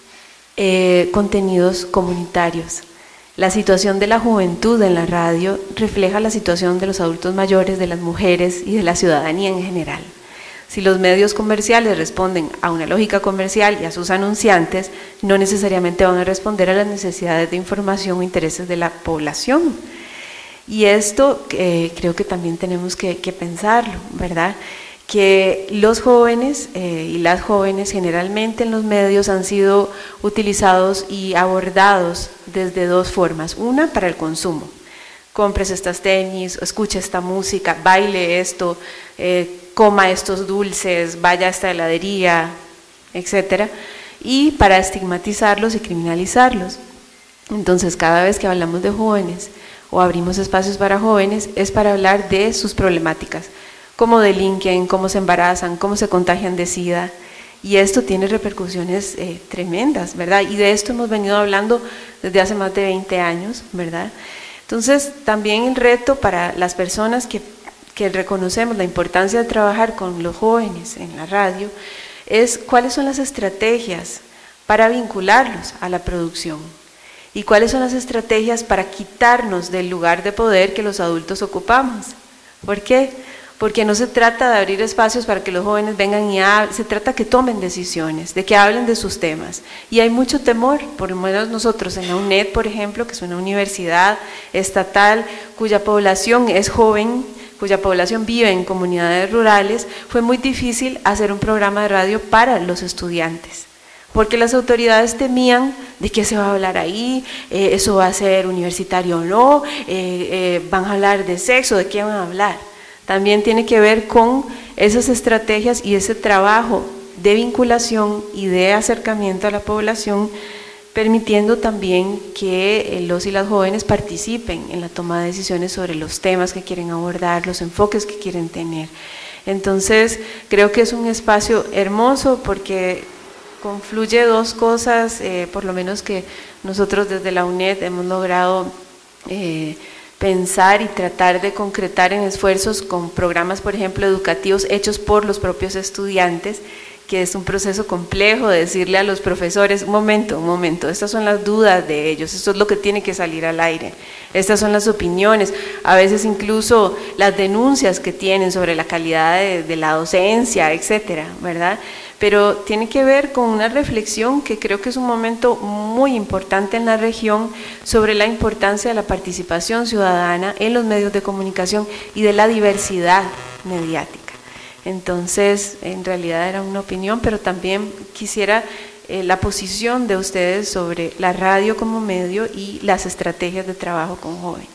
contenidos comunitarios. La situación de la juventud en la radio refleja la situación de los adultos mayores, de las mujeres y de la ciudadanía en general. Si los medios comerciales responden a una lógica comercial y a sus anunciantes, no necesariamente van a responder a las necesidades de información o intereses de la población. Y esto creo que también tenemos que pensarlo, ¿verdad? Que los jóvenes y las jóvenes generalmente en los medios han sido utilizados y abordados desde dos formas. Una, para el consumo. Compres estas tenis, escuche esta música, baile esto, coma estos dulces, vaya a esta heladería, etcétera, y para estigmatizarlos y criminalizarlos. Entonces, cada vez que hablamos de jóvenes o abrimos espacios para jóvenes, es para hablar de sus problemáticas, cómo delinquen, cómo se embarazan, cómo se contagian de SIDA, y esto tiene repercusiones tremendas, ¿verdad? Y de esto hemos venido hablando desde hace más de 20 años, ¿verdad? Entonces, también el reto para las personas que reconocemos la importancia de trabajar con los jóvenes en la radio es cuáles son las estrategias para vincularlos a la producción y cuáles son las estrategias para quitarnos del lugar de poder que los adultos ocupamos. ¿Por qué? porque no se trata de abrir espacios para que los jóvenes vengan y hablen, se trata que tomen decisiones, de que hablen de sus temas. Y hay mucho temor, por lo menos nosotros en la UNED, por ejemplo, que es una universidad estatal cuya población es joven, cuya población vive en comunidades rurales, fue muy difícil hacer un programa de radio para los estudiantes, porque las autoridades temían de qué se va a hablar ahí, eso va a ser universitario o no, van a hablar de sexo, de qué van a hablar. También tiene que ver con esas estrategias y ese trabajo de vinculación y de acercamiento a la población, permitiendo también que los y las jóvenes participen en la toma de decisiones sobre los temas que quieren abordar, los enfoques que quieren tener. Entonces, creo que es un espacio hermoso porque confluye dos cosas, por lo menos que nosotros desde la UNED hemos logrado pensar y tratar de concretar en esfuerzos con programas, por ejemplo, educativos hechos por los propios estudiantes, que es un proceso complejo de decirle a los profesores, un momento, estas son las dudas de ellos, esto es lo que tiene que salir al aire, estas son las opiniones, a veces incluso las denuncias que tienen sobre la calidad de la docencia, etcétera, ¿verdad? Pero tiene que ver con una reflexión que creo que es un momento muy importante en la región sobre la importancia de la participación ciudadana en los medios de comunicación y de la diversidad mediática. Entonces, en realidad era una opinión, pero también quisiera la posición de ustedes sobre la radio como medio y las estrategias de trabajo con jóvenes.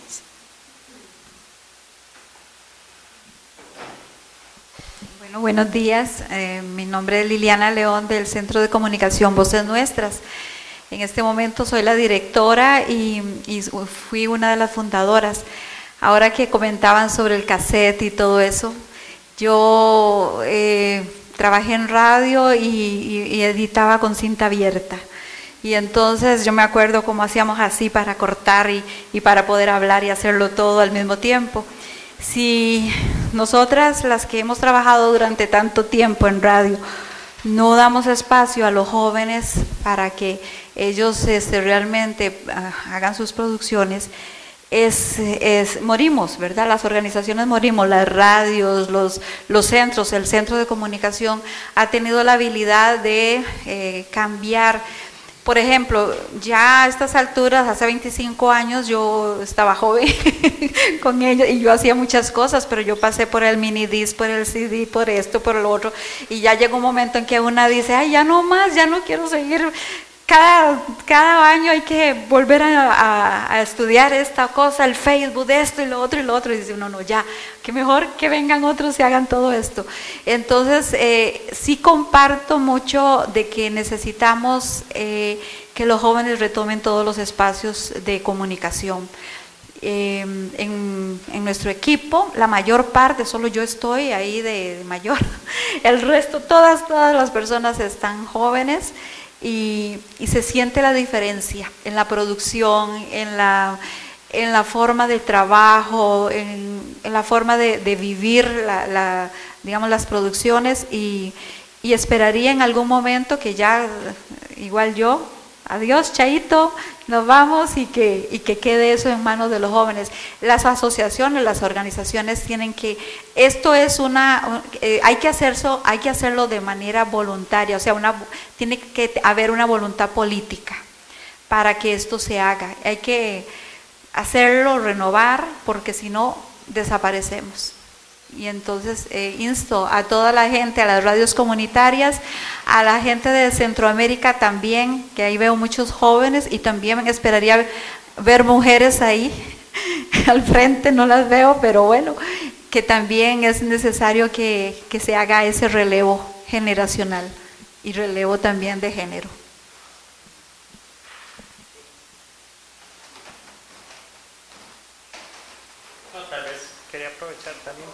Bueno, buenos días. Mi nombre es Liliana León del Centro de Comunicación Voces Nuestras. En este momento soy la directora y fui una de las fundadoras. Ahora que comentaban sobre el cassette y todo eso, yo trabajé en radio y editaba con cinta abierta. Y entonces yo me acuerdo cómo hacíamos así para cortar y para poder hablar y hacerlo todo al mismo tiempo. Si nosotras, las que hemos trabajado durante tanto tiempo en radio, no damos espacio a los jóvenes para que ellos realmente hagan sus producciones, morimos, ¿verdad? Las organizaciones morimos, las radios, los centros, el centro de comunicación ha tenido la habilidad de cambiar. Por ejemplo, ya a estas alturas, hace 25 años, yo estaba joven con ellos y yo hacía muchas cosas, pero yo pasé por el mini disc, por el CD, por esto, por lo otro, y ya llegó un momento en que una dice, ay, ya no más, ya no quiero seguir. Cada año hay que volver a estudiar esta cosa, el Facebook, de esto y lo otro, y dice uno, no, ya, que mejor que vengan otros y hagan todo esto. Entonces, sí comparto mucho de que necesitamos que los jóvenes retomen todos los espacios de comunicación. En nuestro equipo, la mayor parte, solo yo estoy ahí de mayor, el resto, todas las personas están jóvenes. Y se siente la diferencia en la producción, en la forma de trabajo, en la forma de vivir digamos, las producciones y esperaría en algún momento que ya, igual yo, adiós, chaito, nos vamos y que quede eso en manos de los jóvenes. Las asociaciones, las organizaciones tienen que, esto es hay que hacerlo de manera voluntaria, o sea, tiene que haber una voluntad política para que esto se haga. Hay que hacerlo, renovar, porque si no, desaparecemos. Y entonces insto a toda la gente, a las radios comunitarias, a la gente de Centroamérica también, que ahí veo muchos jóvenes y también esperaría ver mujeres ahí al frente, no las veo, pero bueno, que también es necesario que se haga ese relevo generacional y relevo también de género. Tal vez quería aprovechar también.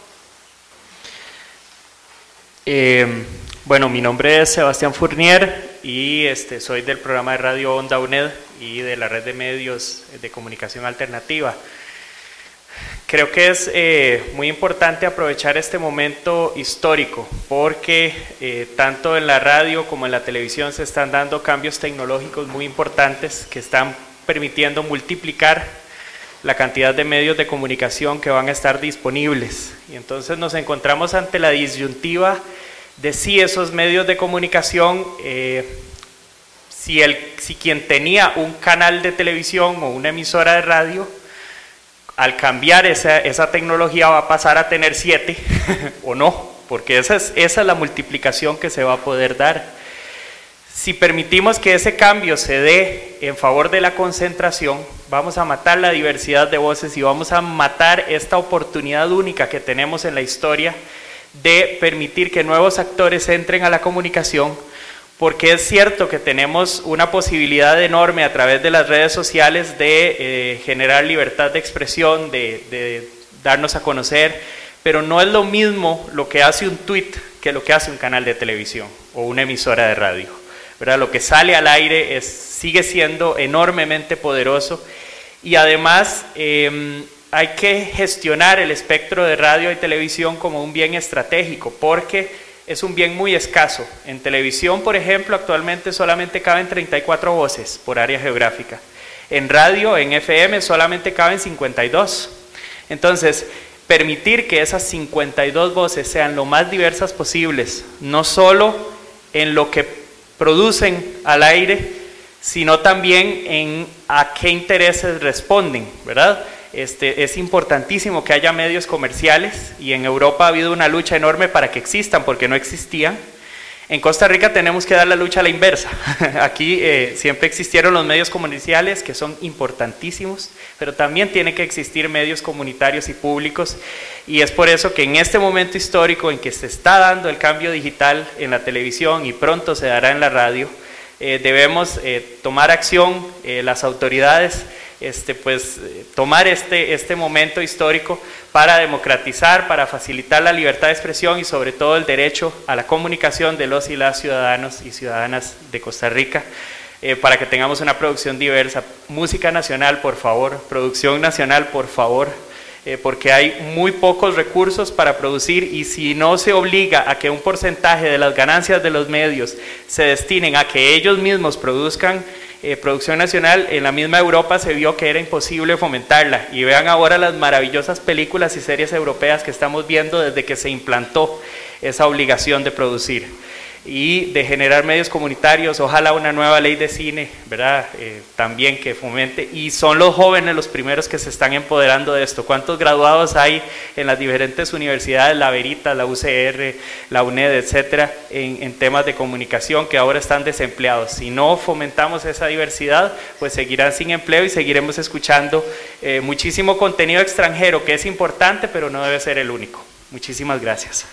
Bueno, mi nombre es Sebastián Fournier y soy del programa de Radio Onda UNED y de la red de medios de comunicación alternativa. Creo que es muy importante aprovechar este momento histórico porque tanto en la radio como en la televisión se están dando cambios tecnológicos muy importantes que están permitiendo multiplicar la cantidad de medios de comunicación que van a estar disponibles. Y entonces nos encontramos ante la disyuntiva de si esos medios de comunicación, si quien tenía un canal de televisión o una emisora de radio, al cambiar esa tecnología va a pasar a tener 7 o no, porque esa es la multiplicación que se va a poder dar. Si permitimos que ese cambio se dé en favor de la concentración, vamos a matar la diversidad de voces y vamos a matar esta oportunidad única que tenemos en la historia de permitir que nuevos actores entren a la comunicación, porque es cierto que tenemos una posibilidad enorme a través de las redes sociales de generar libertad de expresión, de darnos a conocer, pero no es lo mismo lo que hace un tweet que lo que hace un canal de televisión o una emisora de radio, ¿verdad? Lo que sale al aire sigue siendo enormemente poderoso, y además hay que gestionar el espectro de radio y televisión como un bien estratégico, porque es un bien muy escaso. En televisión, por ejemplo, actualmente solamente caben 34 voces por área geográfica. En radio, en FM, solamente caben 52. Entonces, permitir que esas 52 voces sean lo más diversas posibles, no solo en lo que producen al aire, sino también en a qué intereses responden, ¿verdad? Es importantísimo que haya medios comerciales, y en Europa ha habido una lucha enorme para que existan, porque no existían. En Costa Rica tenemos que dar la lucha a la inversa. Aquí siempre existieron los medios comerciales, que son importantísimos, pero también tiene que existir medios comunitarios y públicos, y es por eso que en este momento histórico en que se está dando el cambio digital en la televisión y pronto se dará en la radio, debemos tomar acción, las autoridades, tomar este momento histórico para democratizar, para facilitar la libertad de expresión y sobre todo el derecho a la comunicación de los y las ciudadanos y ciudadanas de Costa Rica, para que tengamos una producción diversa. Música nacional, por favor, producción nacional, por favor, porque hay muy pocos recursos para producir, y si no se obliga a que un porcentaje de las ganancias de los medios se destinen a que ellos mismos produzcan producción nacional, en la misma Europa se vio que era imposible fomentarla, y vean ahora las maravillosas películas y series europeas que estamos viendo desde que se implantó esa obligación de producir y de generar medios comunitarios. Ojalá una nueva ley de cine, ¿verdad? También que fomente, y son los jóvenes los primeros que se están empoderando de esto. ¿Cuántos graduados hay en las diferentes universidades, la Veritas, la UCR, la UNED, etcétera, en temas de comunicación, que ahora están desempleados? Si no fomentamos esa diversidad, pues seguirán sin empleo y seguiremos escuchando muchísimo contenido extranjero, que es importante, pero no debe ser el único. Muchísimas gracias.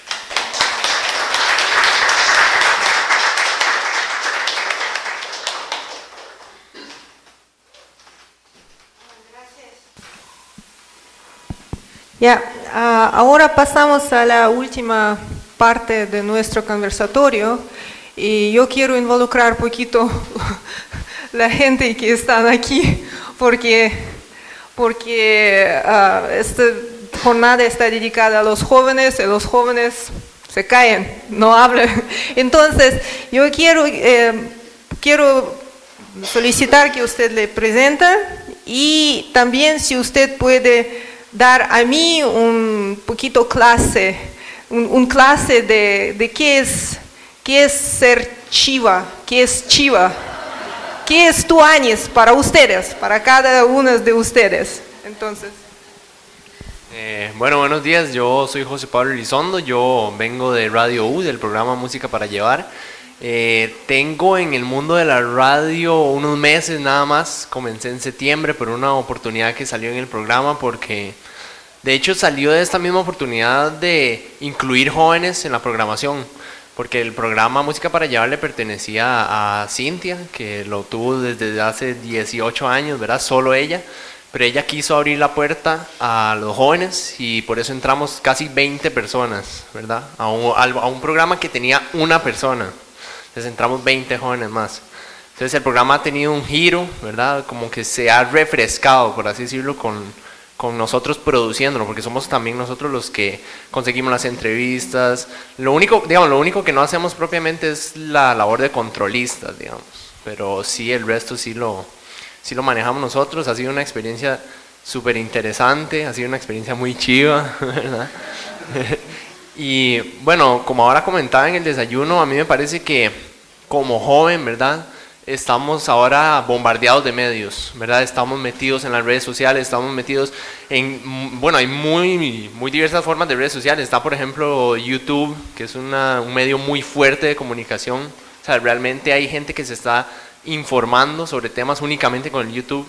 Ya, ahora pasamos a la última parte de nuestro conversatorio, y yo quiero involucrar un poquito la gente que están aquí, porque esta jornada está dedicada a los jóvenes, y los jóvenes se callan, no hablan. Entonces, yo quiero solicitar que usted le presente, y también si usted puede dar a mí un poquito clase, un clase de qué es ser chiva, qué es chiva, qué es tuanis para ustedes, para cada uno de ustedes. Entonces. Bueno, buenos días, yo soy José Pablo Elizondo, yo vengo de Radio U, del programa Música para Llevar. Tengo en el mundo de la radio unos meses nada más, comencé en septiembre por una oportunidad que salió en el programa, porque de hecho salió de esta misma oportunidad de incluir jóvenes en la programación, porque el programa Música para Llevar le pertenecía a Cintia, que lo tuvo desde hace 18 años, ¿verdad? Solo ella, pero ella quiso abrir la puerta a los jóvenes y por eso entramos casi 20 personas, ¿verdad? A un programa que tenía una persona. Entonces entramos 20 jóvenes más. Entonces el programa ha tenido un giro, ¿verdad? Como que se ha refrescado, por así decirlo, con nosotros produciéndolo, porque somos también nosotros los que conseguimos las entrevistas. Lo único que no hacemos propiamente es la labor de controlistas, digamos. Pero sí, el resto sí lo manejamos nosotros. Ha sido una experiencia súper interesante, ha sido una experiencia muy chiva, ¿verdad? Y bueno, como ahora comentaba en el desayuno, a mí me parece que como joven, ¿verdad? Estamos ahora bombardeados de medios, ¿verdad? Estamos metidos en las redes sociales, estamos metidos en, bueno, hay muy diversas formas de redes sociales. Está, por ejemplo, YouTube, que es un medio muy fuerte de comunicación. O sea, realmente hay gente que se está informando sobre temas únicamente con el YouTube.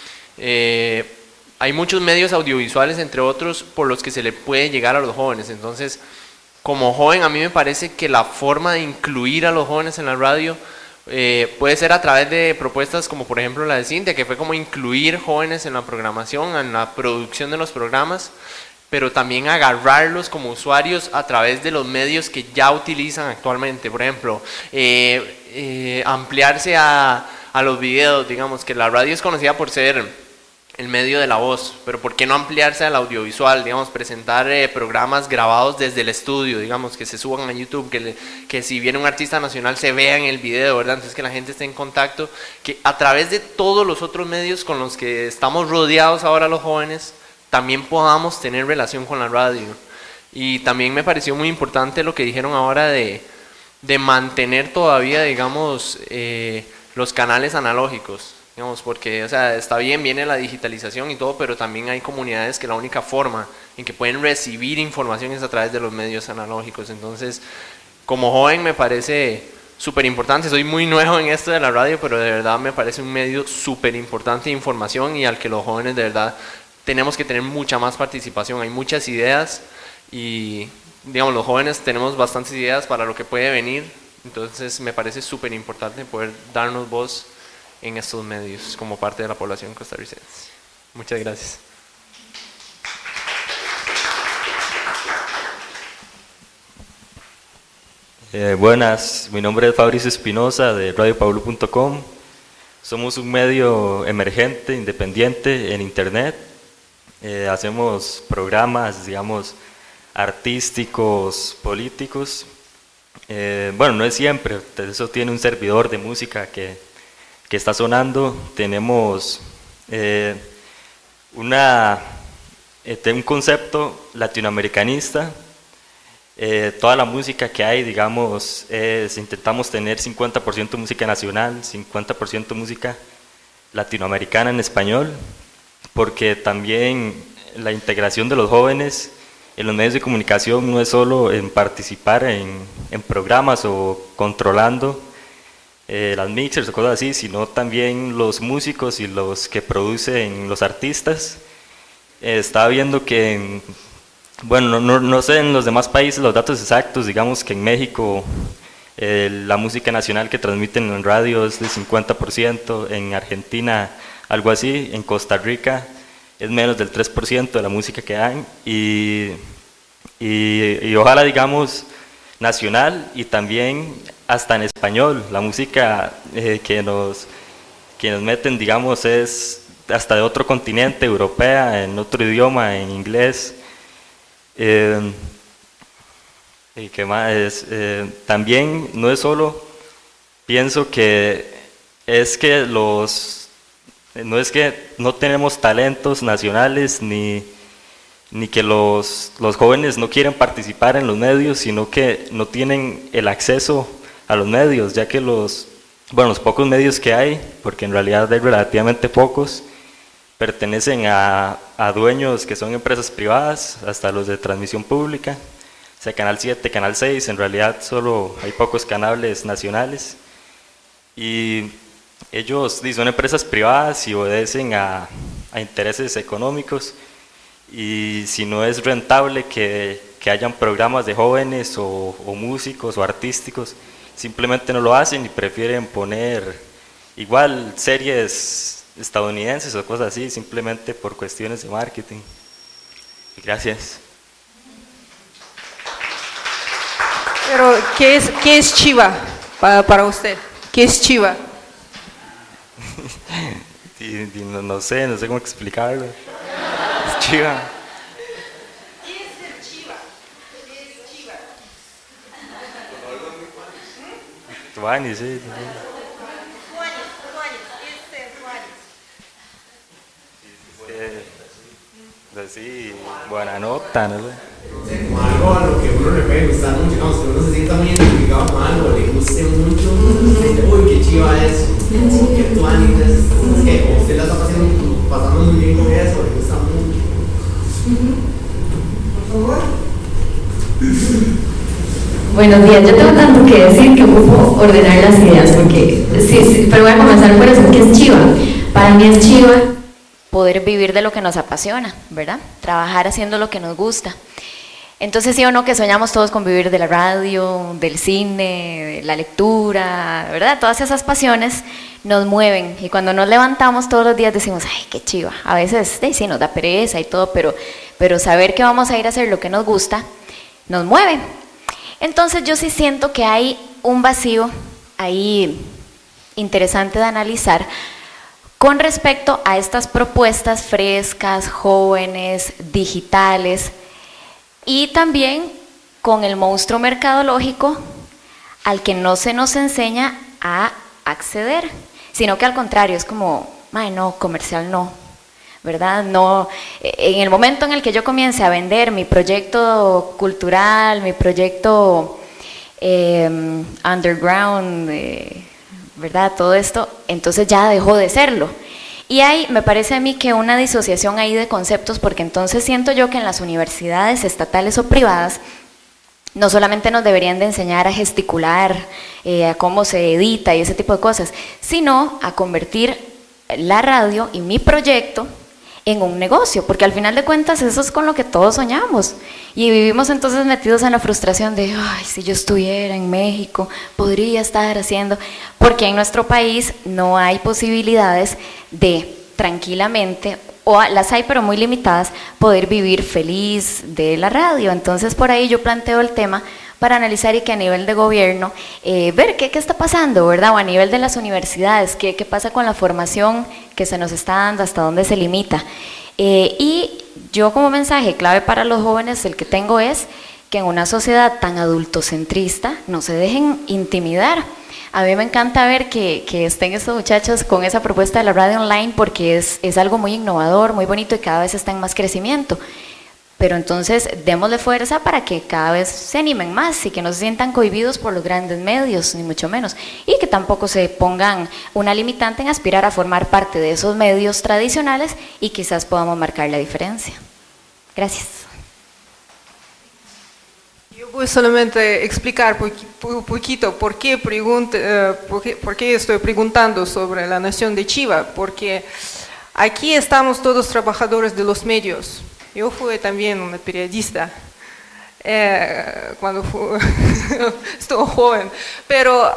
Hay muchos medios audiovisuales, entre otros, por los que se le puede llegar a los jóvenes. Entonces, como joven, a mí me parece que la forma de incluir a los jóvenes en la radio puede ser a través de propuestas como por ejemplo la de Cintia, que fue como incluir jóvenes en la programación, en la producción de los programas, pero también agarrarlos como usuarios a través de los medios que ya utilizan actualmente. Por ejemplo, ampliarse a los videos. Digamos que la radio es conocida por ser el medio de la voz, pero ¿por qué no ampliarse al audiovisual? Digamos, presentar programas grabados desde el estudio, digamos, que se suban a YouTube, que si viene un artista nacional se vea en el video, ¿verdad? Entonces que la gente esté en contacto, que a través de todos los otros medios con los que estamos rodeados ahora los jóvenes, también podamos tener relación con la radio. Y también me pareció muy importante lo que dijeron ahora de mantener todavía, digamos, los canales analógicos. Digamos, porque, o sea, está bien, viene la digitalización y todo, pero también hay comunidades que la única forma en que pueden recibir información es a través de los medios analógicos. Entonces, como joven me parece súper importante. Soy muy nuevo en esto de la radio, pero de verdad me parece un medio súper importante de información y al que los jóvenes de verdad tenemos que tener mucha más participación. Hay muchas ideas y, digamos, los jóvenes tenemos bastantes ideas para lo que puede venir. Entonces, me parece súper importante poder darnos voz en estos medios como parte de la población costarricense. Muchas gracias. Buenas, mi nombre es Fabricio Espinosa de radiopablo.com. Somos un medio emergente, independiente en internet. Hacemos programas, digamos, artísticos, políticos. Bueno, no es siempre, eso tiene un servidor de música que está sonando. Tenemos un concepto latinoamericanista. Toda la música que hay, digamos, intentamos tener 50% música nacional, 50% música latinoamericana en español, porque también la integración de los jóvenes en los medios de comunicación no es solo en participar en programas o controlando las mixers o cosas así, sino también los músicos y los que producen los artistas. Estaba viendo que, bueno, no sé en los demás países los datos exactos, digamos que en México la música nacional que transmiten en radio es de 50%, en Argentina algo así, en Costa Rica es menos del 3% de la música que hay, y ojalá, digamos, nacional y también hasta en español. La música que nos meten, digamos, es hasta de otro continente, europea, en otro idioma, en inglés. ¿Y qué más? También no es solo, pienso que no es que no tenemos talentos nacionales ni que los jóvenes no quieren participar en los medios, sino que no tienen el acceso a los medios, ya que los pocos medios que hay, porque en realidad hay relativamente pocos, pertenecen a dueños que son empresas privadas, hasta los de transmisión pública, o sea, Canal 7, Canal 6, en realidad solo hay pocos canales nacionales, y ellos son empresas privadas y obedecen a intereses económicos, y si no es rentable que hayan programas de jóvenes o músicos o artísticos, simplemente no lo hacen y prefieren poner igual series estadounidenses o cosas así, simplemente por cuestiones de marketing. Gracias. Pero, ¿qué es chiva para usted? ¿Qué es chiva? No sé cómo explicarlo. Es chiva. ¿Qué es ser chiva? ¿Qué es chiva? Tuanis, sí. Tuanis, ¿qué es ser tuanis? Así, buena nota, no sé. Como algo a lo que uno le puede gustar mucho, digamos, que uno se sienta muy identificado con algo, le guste mucho, uy, qué chiva eso, qué tuanis es que como usted la está pasando muy bien con eso, le gusta mucho. Por favor. Buenos días, yo tengo tanto que decir que ocupo ordenar las ideas, porque sí, pero voy a comenzar por eso, que es chiva. Para mí es chiva poder vivir de lo que nos apasiona, ¿verdad? Trabajar haciendo lo que nos gusta. Entonces, sí o no que soñamos todos con vivir de la radio, del cine, de la lectura, ¿verdad? Todas esas pasiones nos mueven y cuando nos levantamos todos los días decimos, ay, qué chiva. A veces sí nos da pereza y todo, pero saber que vamos a ir a hacer lo que nos gusta nos mueve. Entonces, yo sí siento que hay un vacío ahí interesante de analizar con respecto a estas propuestas frescas, jóvenes, digitales, y también con el monstruo mercadológico al que no se nos enseña a acceder, sino que al contrario, es como, no, comercial no, ¿verdad? No, en el momento en el que yo comience a vender mi proyecto cultural, mi proyecto underground, ¿verdad? Todo esto, entonces ya dejó de serlo. Y hay, me parece a mí que una disociación ahí de conceptos, porque entonces siento yo que en las universidades estatales o privadas no solamente nos deberían de enseñar a gesticular, a cómo se edita y ese tipo de cosas, sino a convertir la radio y mi proyecto en un negocio, porque al final de cuentas eso es con lo que todos soñamos y vivimos entonces metidos en la frustración de, ay, si yo estuviera en México, podría estar haciendo, porque en nuestro país no hay posibilidades de tranquilamente, o las hay pero muy limitadas, poder vivir feliz de la radio. Entonces por ahí yo planteo el tema para analizar y que a nivel de gobierno, ver qué está pasando, ¿verdad? O a nivel de las universidades, qué pasa con la formación que se nos está dando, hasta dónde se limita. Y yo como mensaje clave para los jóvenes, el que tengo es que en una sociedad tan adultocentrista no se dejen intimidar. A mí me encanta ver que estén estos muchachos con esa propuesta de la radio online porque es algo muy innovador, muy bonito y cada vez está en más crecimiento. Pero entonces démosle fuerza para que cada vez se animen más y que no se sientan cohibidos por los grandes medios, ni mucho menos. Y que tampoco se pongan una limitante en aspirar a formar parte de esos medios tradicionales y quizás podamos marcar la diferencia. Gracias. Yo voy solamente a explicar un poquito por qué estoy preguntando sobre la nación de Chiva, porque aquí estamos todos trabajadores de los medios. Yo fui también una periodista cuando estuve joven, pero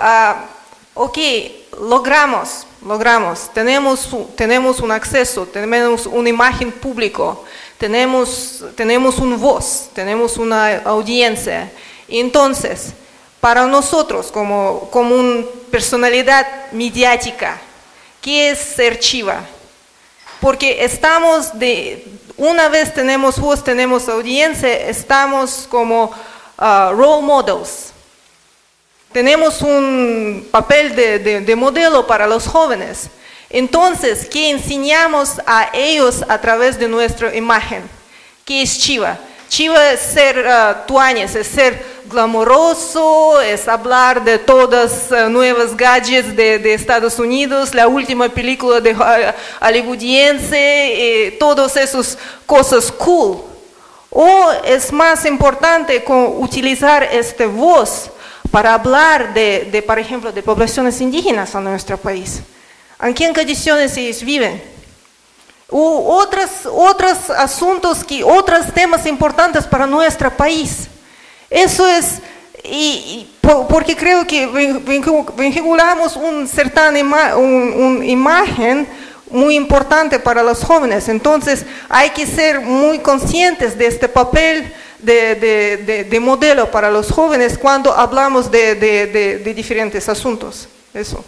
logramos, tenemos un acceso, tenemos una imagen pública, tenemos una voz, tenemos una audiencia. Y entonces, para nosotros como una personalidad mediática, ¿qué es ser Chiva? Porque una vez tenemos voz, tenemos audiencia, estamos como role models. Tenemos un papel de modelo para los jóvenes. Entonces, ¿qué enseñamos a ellos a través de nuestra imagen? ¿Qué es Chiva? Chiva es ser tuanes, es ser glamoroso, es hablar de todas nuevas gadgets de Estados Unidos, la última película de hollywoodiense, todas esas cosas cool. O es más importante utilizar esta voz para hablar por ejemplo, de poblaciones indígenas en nuestro país. ¿En qué condiciones ellos viven? U otros asuntos, otros temas importantes para nuestro país. Eso es, porque creo que vinculamos una imagen muy importante para los jóvenes. Entonces hay que ser muy conscientes de este papel de modelo para los jóvenes cuando hablamos de diferentes asuntos. Eso.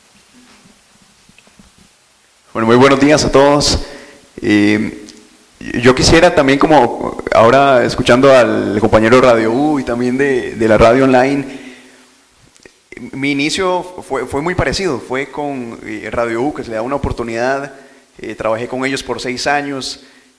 Bueno, muy buenos días a todos. Yo quisiera también, como ahora escuchando al compañero Radio U y también de la radio online, mi inicio fue muy parecido, fue con Radio U, que se le da una oportunidad, trabajé con ellos por 6 años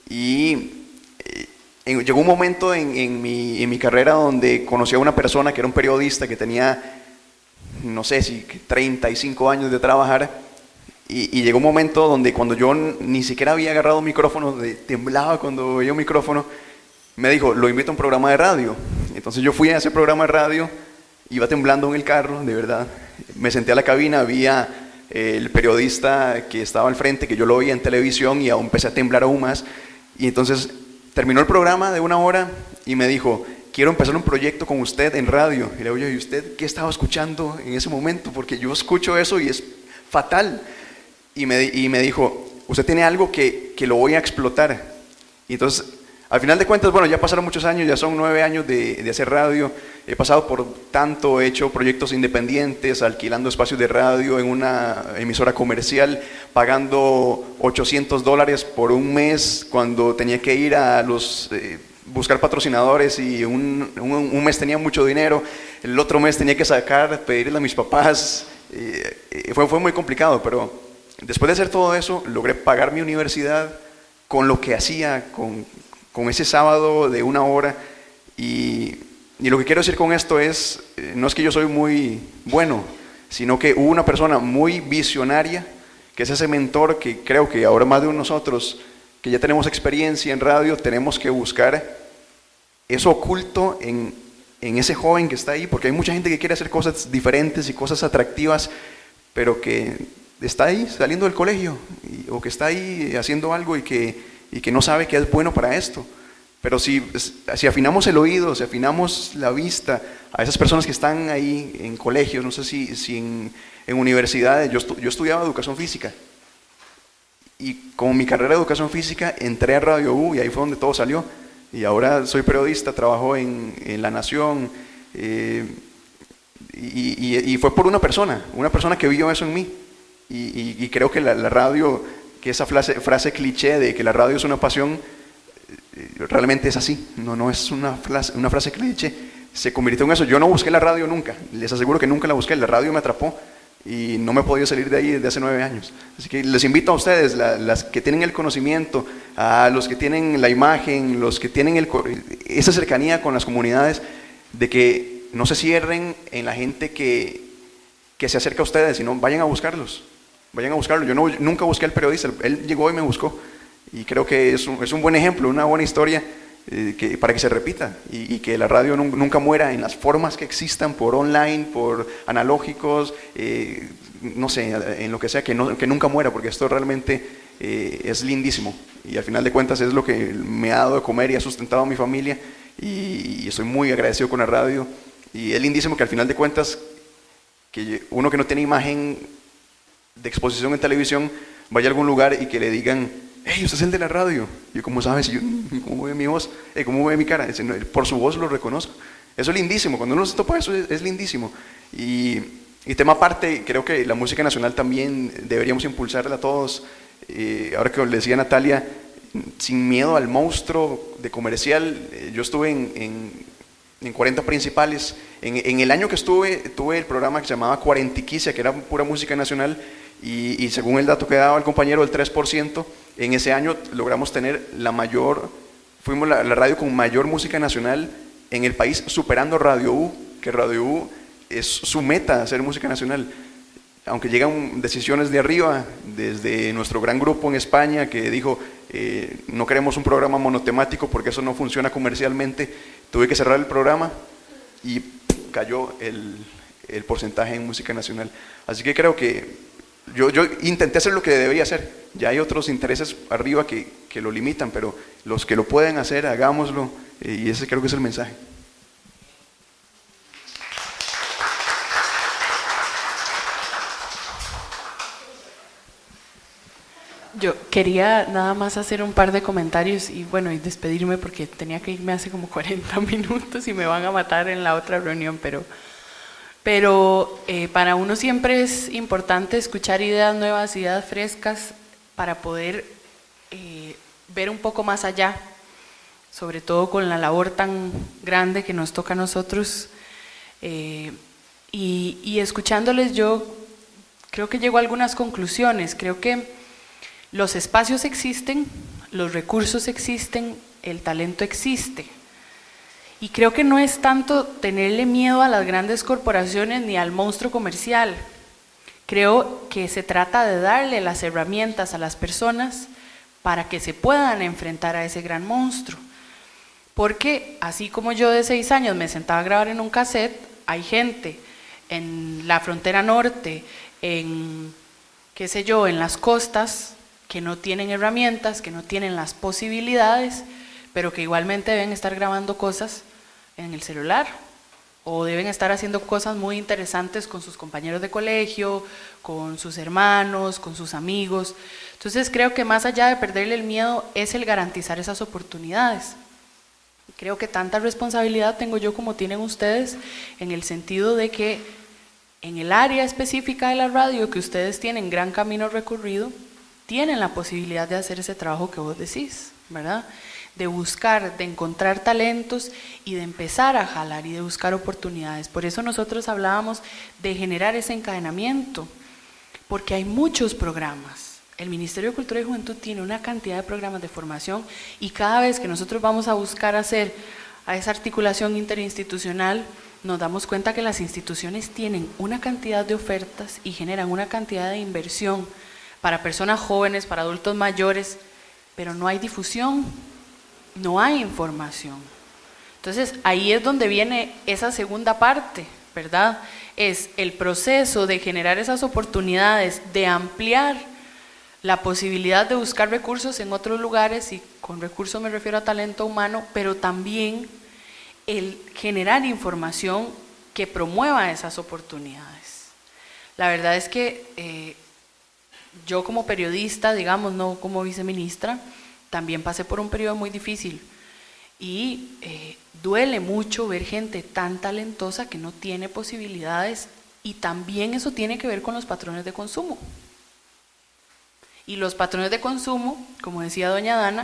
Y llegó un momento en mi carrera donde conocí a una persona que era un periodista que tenía, no sé si 35 años de trabajar, y llegó un momento donde cuando yo ni siquiera había agarrado un micrófono, temblaba cuando veía un micrófono, me dijo, lo invito a un programa de radio. Entonces yo fui a ese programa de radio, iba temblando en el carro, de verdad, me senté a la cabina, había el periodista que estaba al frente, que yo lo veía en televisión y aún empecé a temblar aún más, y entonces terminó el programa de 1 hora y me dijo, quiero empezar un proyecto con usted en radio. Y le digo, ¿y usted qué estaba escuchando en ese momento? Porque yo escucho eso y es fatal. Y me dijo, usted tiene algo que lo voy a explotar. Y entonces, al final de cuentas, bueno, ya pasaron muchos años, ya son 9 años de hacer radio. He pasado por tanto, he hecho proyectos independientes, alquilando espacios de radio en una emisora comercial, pagando $800 por un mes cuando tenía que ir a buscar patrocinadores y un mes tenía mucho dinero, el otro mes tenía que pedirle a mis papás. Fue muy complicado, pero después de hacer todo eso, logré pagar mi universidad con lo que hacía, con ese sábado de 1 hora. Y lo que quiero decir con esto es, no es que yo soy muy bueno, sino que hubo una persona muy visionaria, que es ese mentor que creo que ahora más de nosotros, que ya tenemos experiencia en radio, tenemos que buscar eso oculto en ese joven que está ahí, porque hay mucha gente que quiere hacer cosas diferentes y cosas atractivas, pero que está ahí saliendo del colegio, o que está ahí haciendo algo y que no sabe que es bueno para esto. Pero si afinamos el oído, si afinamos la vista a esas personas que están ahí en colegios, no sé si en universidades, yo estudiaba educación física, y con mi carrera de educación física entré a Radio U y ahí fue donde todo salió. Y ahora soy periodista, trabajo en La Nación, y fue por una persona que vio eso en mí. Y creo que la radio, que esa frase cliché de que la radio es una pasión, realmente es así, no es una frase cliché, se convirtió en eso. Yo no busqué la radio nunca, les aseguro que nunca la busqué, la radio me atrapó y no me he podido salir de ahí desde hace 9 años. Así que les invito a ustedes, las que tienen el conocimiento, a los que tienen la imagen, los que tienen esa cercanía con las comunidades, de que no se cierren en la gente que se acerca a ustedes, sino vayan a buscarlos. Yo nunca busqué al periodista, él llegó y me buscó. Y creo que es un buen ejemplo, una buena historia para que se repita y que la radio nunca muera en las formas que existan, por online, por analógicos, no sé, en lo que sea, que nunca muera, porque esto realmente es lindísimo y al final de cuentas es lo que me ha dado de comer y ha sustentado a mi familia, y estoy muy agradecido con la radio. Y es lindísimo que al final de cuentas, que uno que no tiene imagen de exposición en televisión vaya a algún lugar y que le digan, hey, usted es el de la radio. Y yo, ¿cómo sabes? ¿Cómo ve mi voz? ¿Cómo ve mi cara? Dice, no, por su voz lo reconozco. Eso es lindísimo, cuando uno se topa eso es lindísimo. Y tema aparte, creo que la música nacional también deberíamos impulsarla a todos. Ahora que le decía Natalia, sin miedo al monstruo de comercial, yo estuve en 40 principales. En el año que tuve el programa que se llamaba Cuarentiquicia, que era pura música nacional, y según el dato que daba el compañero, el 3%, en ese año logramos tener fuimos la radio con mayor música nacional en el país, superando Radio U, que Radio U es su meta, hacer música nacional. Aunque llegan decisiones de arriba, desde nuestro gran grupo en España, que dijo, no queremos un programa monotemático porque eso no funciona comercialmente, tuve que cerrar el programa y cayó el porcentaje en música nacional. Así que creo que yo intenté hacer lo que debería hacer. Ya hay otros intereses arriba que lo limitan, pero los que lo pueden hacer, hagámoslo, y ese creo que es el mensaje. Yo quería nada más hacer un par de comentarios y bueno, y despedirme porque tenía que irme hace como 40 minutos y me van a matar en la otra reunión, pero para uno siempre es importante escuchar ideas nuevas, ideas frescas, para poder ver un poco más allá, sobre todo con la labor tan grande que nos toca a nosotros. Y escuchándoles yo creo que llego a algunas conclusiones. Creo que los espacios existen, los recursos existen, el talento existe. Y creo que no es tanto tenerle miedo a las grandes corporaciones ni al monstruo comercial. Creo que se trata de darle las herramientas a las personas para que se puedan enfrentar a ese gran monstruo. Porque así como yo de 6 años me sentaba a grabar en un cassette, hay gente en la frontera norte, en, qué sé yo, en las costas, que no tienen herramientas, que no tienen las posibilidades, pero que igualmente deben estar grabando cosas en el celular o deben estar haciendo cosas muy interesantes con sus compañeros de colegio, con sus hermanos, con sus amigos. Entonces creo que más allá de perderle el miedo es el garantizar esas oportunidades. Creo que tanta responsabilidad tengo yo como tienen ustedes, en el sentido de que en el área específica de la radio que ustedes tienen gran camino recorrido, tienen la posibilidad de hacer ese trabajo que vos decís, ¿verdad? De buscar, de encontrar talentos y de empezar a jalar y de buscar oportunidades. Por eso nosotros hablábamos de generar ese encadenamiento, porque hay muchos programas. El Ministerio de Cultura y Juventud tiene una cantidad de programas de formación y cada vez que nosotros vamos a buscar hacer a esa articulación interinstitucional, nos damos cuenta que las instituciones tienen una cantidad de ofertas y generan una cantidad de inversión para personas jóvenes, para adultos mayores, pero no hay difusión, no hay información. Entonces ahí es donde viene esa segunda parte, ¿verdad? Es el proceso de generar esas oportunidades, de ampliar la posibilidad de buscar recursos en otros lugares, y con recursos me refiero a talento humano, pero también el generar información que promueva esas oportunidades. La verdad es que yo como periodista, digamos, no como viceministra, también pasé por un periodo muy difícil y duele mucho ver gente tan talentosa que no tiene posibilidades, y también eso tiene que ver con los patrones de consumo. Y los patrones de consumo, como decía doña Dana,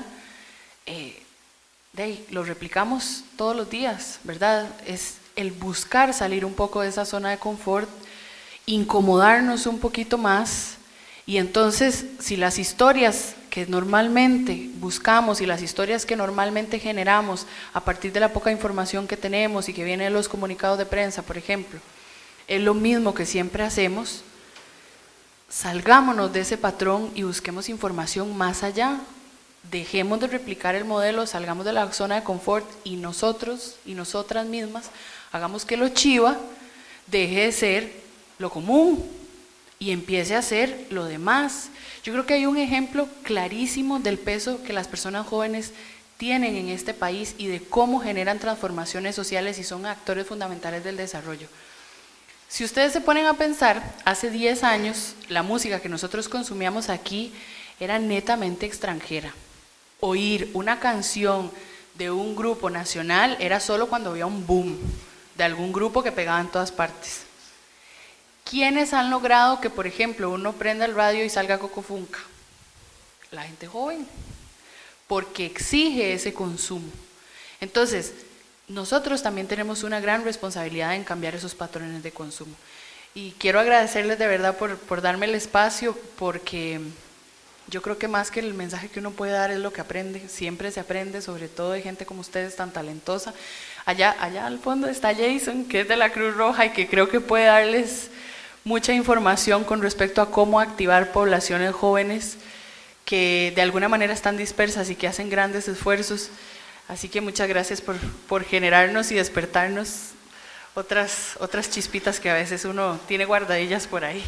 los replicamos todos los días, ¿verdad? Es el buscar salir un poco de esa zona de confort, incomodarnos un poquito más, y entonces si las historias que normalmente buscamos y las historias que normalmente generamos a partir de la poca información que tenemos y que viene de los comunicados de prensa, por ejemplo, es lo mismo que siempre hacemos, salgámonos de ese patrón y busquemos información más allá. Dejemos de replicar el modelo, salgamos de la zona de confort y nosotros y nosotras mismas hagamos que lo chiva deje de ser lo común y empiece a ser lo demás. Yo creo que hay un ejemplo clarísimo del peso que las personas jóvenes tienen en este país y de cómo generan transformaciones sociales y son actores fundamentales del desarrollo. Si ustedes se ponen a pensar, hace 10 años la música que nosotros consumíamos aquí era netamente extranjera. Oír una canción de un grupo nacional era solo cuando había un boom de algún grupo que pegaba en todas partes. ¿Quiénes han logrado que, por ejemplo, uno prenda el radio y salga Coco Funka? La gente joven, porque exige ese consumo. Entonces, nosotros también tenemos una gran responsabilidad en cambiar esos patrones de consumo. Y quiero agradecerles de verdad por darme el espacio, porque yo creo que más que el mensaje que uno puede dar es lo que aprende. Siempre se aprende, sobre todo de gente como ustedes tan talentosa. Allá al fondo está Jason, que es de la Cruz Roja y que creo que puede darles mucha información con respecto a cómo activar poblaciones jóvenes que de alguna manera están dispersas y que hacen grandes esfuerzos. Así que muchas gracias por generarnos y despertarnos otras chispitas que a veces uno tiene guardadillas por ahí.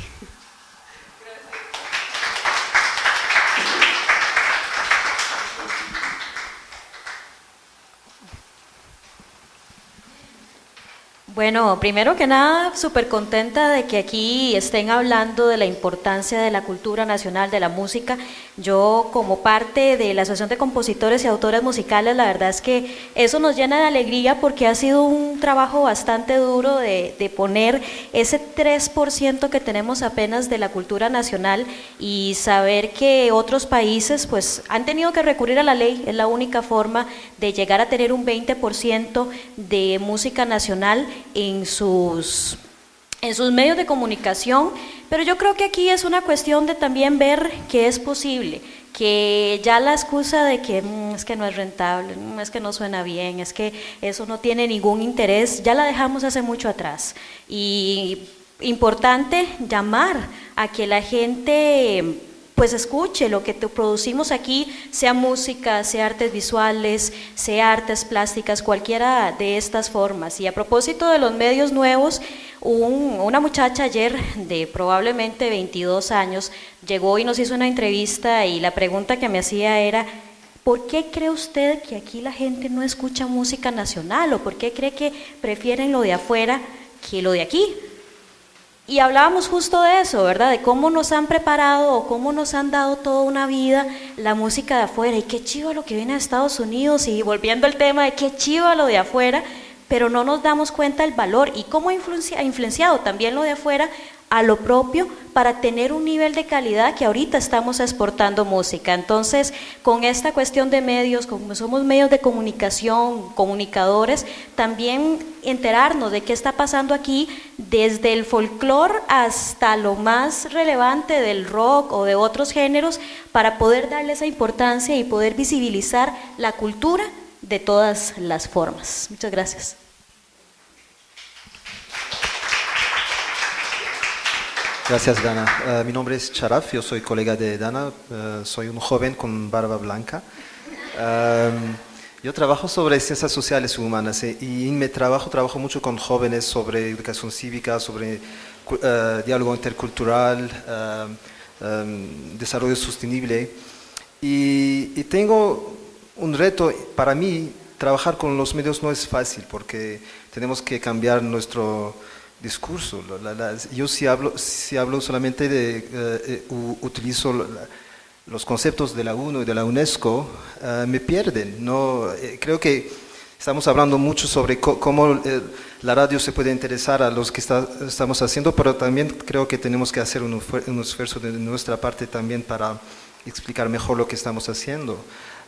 Bueno, primero que nada, súper contenta de que aquí estén hablando de la importancia de la cultura nacional, de la música. Yo, como parte de la Asociación de Compositores y Autores Musicales, la verdad es que eso nos llena de alegría porque ha sido un trabajo bastante duro de poner ese 3% que tenemos apenas de la cultura nacional y saber que otros países pues han tenido que recurrir a la ley. Es la única forma de llegar a tener un 20% de música nacional en sus en sus medios de comunicación, pero yo creo que aquí es una cuestión de también ver que es posible, que ya la excusa de que es que no es rentable, es que no suena bien, es que eso no tiene ningún interés, ya la dejamos hace mucho atrás. Y importante llamar a que la gente pues escuche lo que producimos aquí, sea música, sea artes visuales, sea artes plásticas, cualquiera de estas formas. Y a propósito de los medios nuevos, una muchacha ayer de probablemente 22 años llegó y nos hizo una entrevista y la pregunta que me hacía era: ¿por qué cree usted que aquí la gente no escucha música nacional? ¿O por qué cree que prefieren lo de afuera que lo de aquí? Y hablábamos justo de eso, ¿verdad? De cómo nos han preparado o cómo nos han dado toda una vida la música de afuera. Y qué chivo lo que viene de Estados Unidos, y volviendo al tema de qué chivo lo de afuera, pero no nos damos cuenta del valor y cómo ha influenciado también lo de afuera a lo propio para tener un nivel de calidad que ahorita estamos exportando música. Entonces, con esta cuestión de medios, como somos medios de comunicación, comunicadores, también enterarnos de qué está pasando aquí, desde el folclore hasta lo más relevante del rock o de otros géneros, para poder darle esa importancia y poder visibilizar la cultura de todas las formas. Muchas gracias. Gracias, Dana. Mi nombre es Charaf, yo soy colega de Dana, soy un joven con barba blanca. Yo trabajo sobre ciencias sociales y humanas y en mi trabajo mucho con jóvenes sobre educación cívica, sobre diálogo intercultural, desarrollo sostenible. Y tengo un reto para mí. Trabajar con los medios no es fácil porque tenemos que cambiar nuestro discurso. Yo si hablo solamente utilizo los conceptos de la UNO y de la UNESCO, me pierden. No, creo que estamos hablando mucho sobre cómo la radio se puede interesar a los que estamos haciendo, pero también creo que tenemos que hacer un esfuerzo de nuestra parte también para explicar mejor lo que estamos haciendo.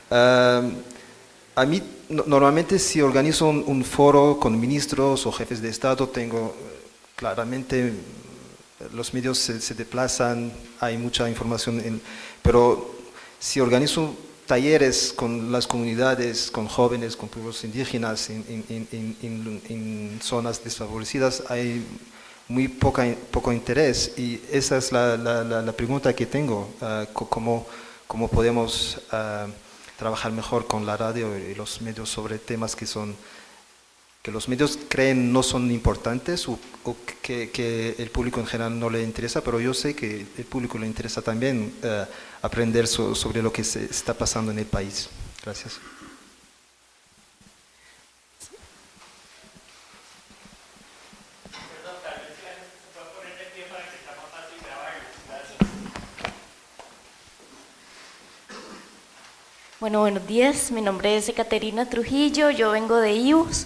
A mí, normalmente, si organizo un foro con ministros o jefes de Estado, tengo claramente los medios se desplazan, hay mucha información, pero si organizo talleres con las comunidades, con jóvenes, con pueblos indígenas en zonas desfavorecidas, hay muy poco interés, y esa es la pregunta que tengo, cómo podemos trabajar mejor con la radio y los medios sobre temas que los medios creen no son importantes o que el público en general no le interesa, pero yo sé que el público le interesa también aprender sobre lo que se está pasando en el país. Gracias. Bueno, buenos días, mi nombre es Ekaterina Trujillo, yo vengo de IUS,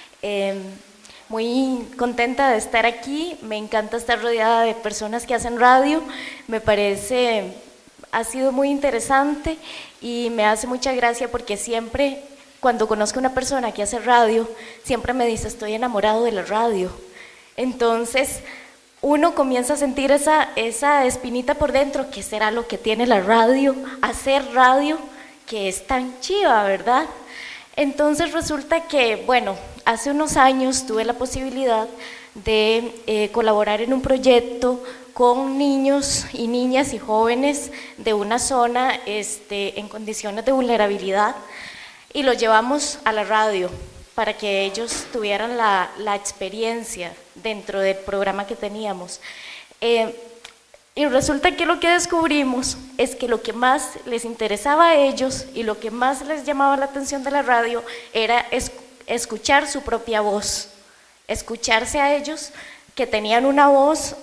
muy contenta de estar aquí, me encanta estar rodeada de personas que hacen radio, me parece, ha sido muy interesante y me hace mucha gracia porque siempre, cuando conozco a una persona que hace radio, siempre me dice, estoy enamorado de la radio. Entonces, uno comienza a sentir esa espinita por dentro, ¿qué será lo que tiene la radio, hacer radio, que es tan chiva, ¿verdad? Entonces resulta que, bueno, hace unos años tuve la posibilidad de colaborar en un proyecto con niños y niñas y jóvenes de una zona en condiciones de vulnerabilidad, y los llevamos a la radio para que ellos tuvieran la experiencia dentro del programa que teníamos. Y resulta que lo que descubrimos es que lo que más les interesaba a ellos y lo que más les llamaba la atención de la radio era escuchar su propia voz, escucharse a ellos, que tenían una voz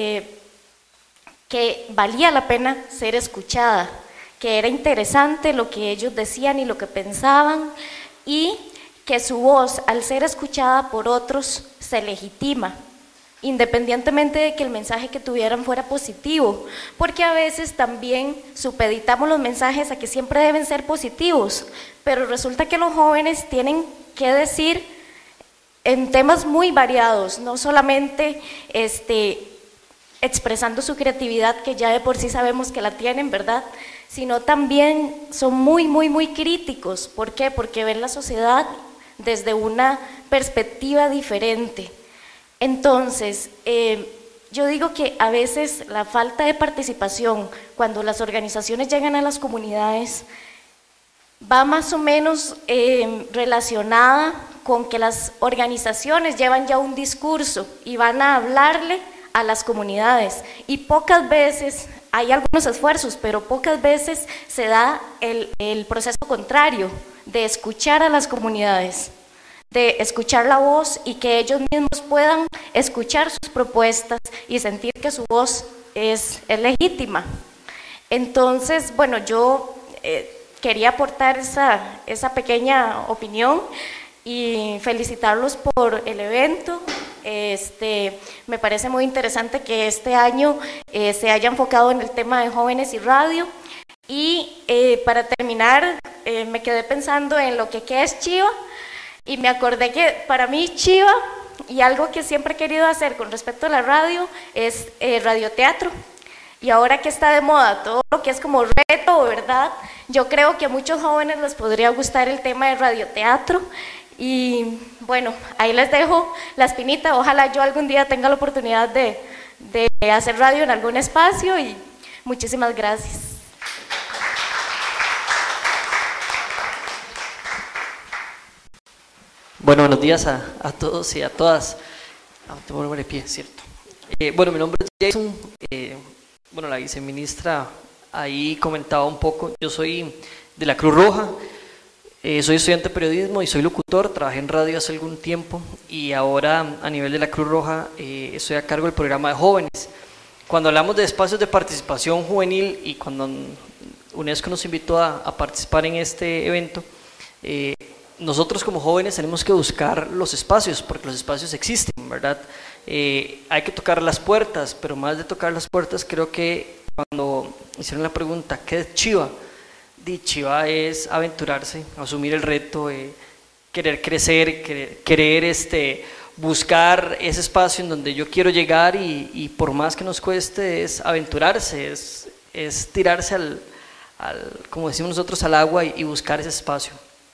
que valía la pena ser escuchada, que era interesante lo que ellos decían y lo que pensaban, y que su voz, al ser escuchada por otros, se legitima, independientemente de que el mensaje que tuvieran fuera positivo, porque a veces también supeditamos los mensajes a que siempre deben ser positivos, pero resulta que los jóvenes tienen que decir en temas muy variados, no solamente expresando su creatividad, que ya de por sí sabemos que la tienen, ¿verdad? Sino también son muy, muy, muy críticos. ¿Por qué? Porque ven la sociedad desde una perspectiva diferente. Entonces, yo digo que a veces la falta de participación, cuando las organizaciones llegan a las comunidades, va más o menos relacionada con que las organizaciones llevan ya un discurso y van a hablarle a las comunidades, y pocas veces, hay algunos esfuerzos, pero pocas veces se da el proceso contrario, de escuchar a las comunidades, de escuchar la voz y que ellos mismos puedan escuchar sus propuestas y sentir que su voz es legítima. Entonces, bueno, yo quería aportar esa pequeña opinión y felicitarlos por el evento. Me parece muy interesante que este año se haya enfocado en el tema de jóvenes y radio. Y para terminar, me quedé pensando en lo que ¿qué es Chiva? Y me acordé que para mí Chiva, y algo que siempre he querido hacer con respecto a la radio, es radioteatro. Y ahora que está de moda todo lo que es como reto, ¿verdad? Yo creo que a muchos jóvenes les podría gustar el tema de radioteatro. Y bueno, ahí les dejo la espinita. Ojalá yo algún día tenga la oportunidad de hacer radio en algún espacio, y muchísimas gracias. Bueno, buenos días a todos y a todas. Te voy a poner de pie, ¿cierto? Bueno, mi nombre es Jason. Bueno, la viceministra ahí comentaba un poco. Yo soy de la Cruz Roja. Soy estudiante de periodismo y soy locutor. Trabajé en radio hace algún tiempo y ahora a nivel de la Cruz Roja estoy a cargo del programa de jóvenes. Cuando hablamos de espacios de participación juvenil y cuando UNESCO nos invitó a participar en este evento, nosotros como jóvenes tenemos que buscar los espacios, porque los espacios existen, ¿verdad? Hay que tocar las puertas, pero más de tocar las puertas, creo que cuando hicieron la pregunta, ¿qué es Chiva? Chiva es aventurarse, asumir el reto, querer crecer, querer buscar ese espacio en donde yo quiero llegar, y por más que nos cueste, es aventurarse, es tirarse como decimos nosotros, al agua y buscar ese espacio.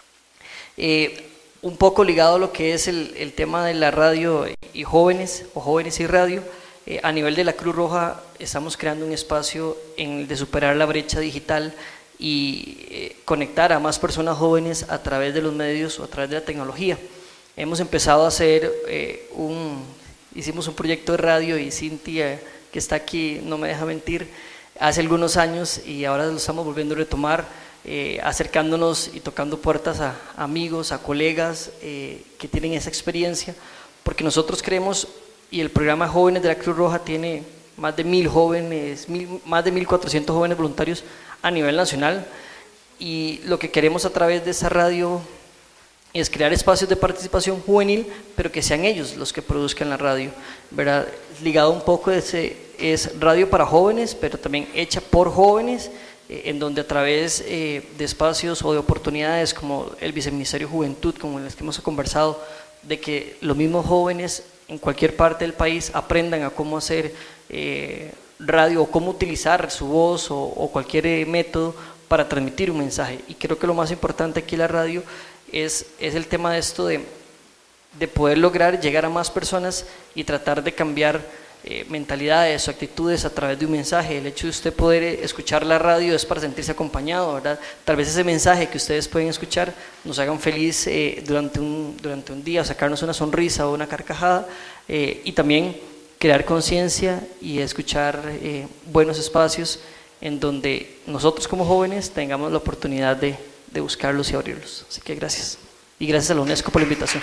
Un poco ligado a lo que es el tema de la radio y jóvenes, o jóvenes y radio, a nivel de la Cruz Roja estamos creando un espacio en el de superar la brecha digital y conectar a más personas jóvenes a través de los medios o a través de la tecnología. Hemos empezado a hacer hicimos un proyecto de radio, y Cintia, que está aquí, no me deja mentir, hace algunos años, y ahora lo estamos volviendo a retomar, acercándonos y tocando puertas a amigos, a colegas que tienen esa experiencia, porque nosotros creemos, y el programa Jóvenes de la Cruz Roja tiene más de 1.000 jóvenes, más de 1.400 jóvenes voluntarios a nivel nacional, y lo que queremos a través de esa radio es crear espacios de participación juvenil, pero que sean ellos los que produzcan la radio, ¿verdad? Ligado un poco es radio para jóvenes, pero también hecha por jóvenes, en donde a través de espacios o de oportunidades como el Viceministerio de Juventud, como en los que hemos conversado, de que los mismos jóvenes en cualquier parte del país aprendan a cómo hacer radio, o cómo utilizar su voz o cualquier método para transmitir un mensaje. Y creo que lo más importante aquí en la radio es el tema de esto de poder lograr llegar a más personas y tratar de cambiar mentalidades o actitudes a través de un mensaje. El hecho de usted poder escuchar la radio es para sentirse acompañado, ¿verdad? Tal vez ese mensaje que ustedes pueden escuchar nos hagan feliz durante un día, sacarnos una sonrisa o una carcajada, y también crear conciencia y escuchar buenos espacios en donde nosotros como jóvenes tengamos la oportunidad de buscarlos y abrirlos. Así que gracias. Y gracias a la UNESCO por la invitación.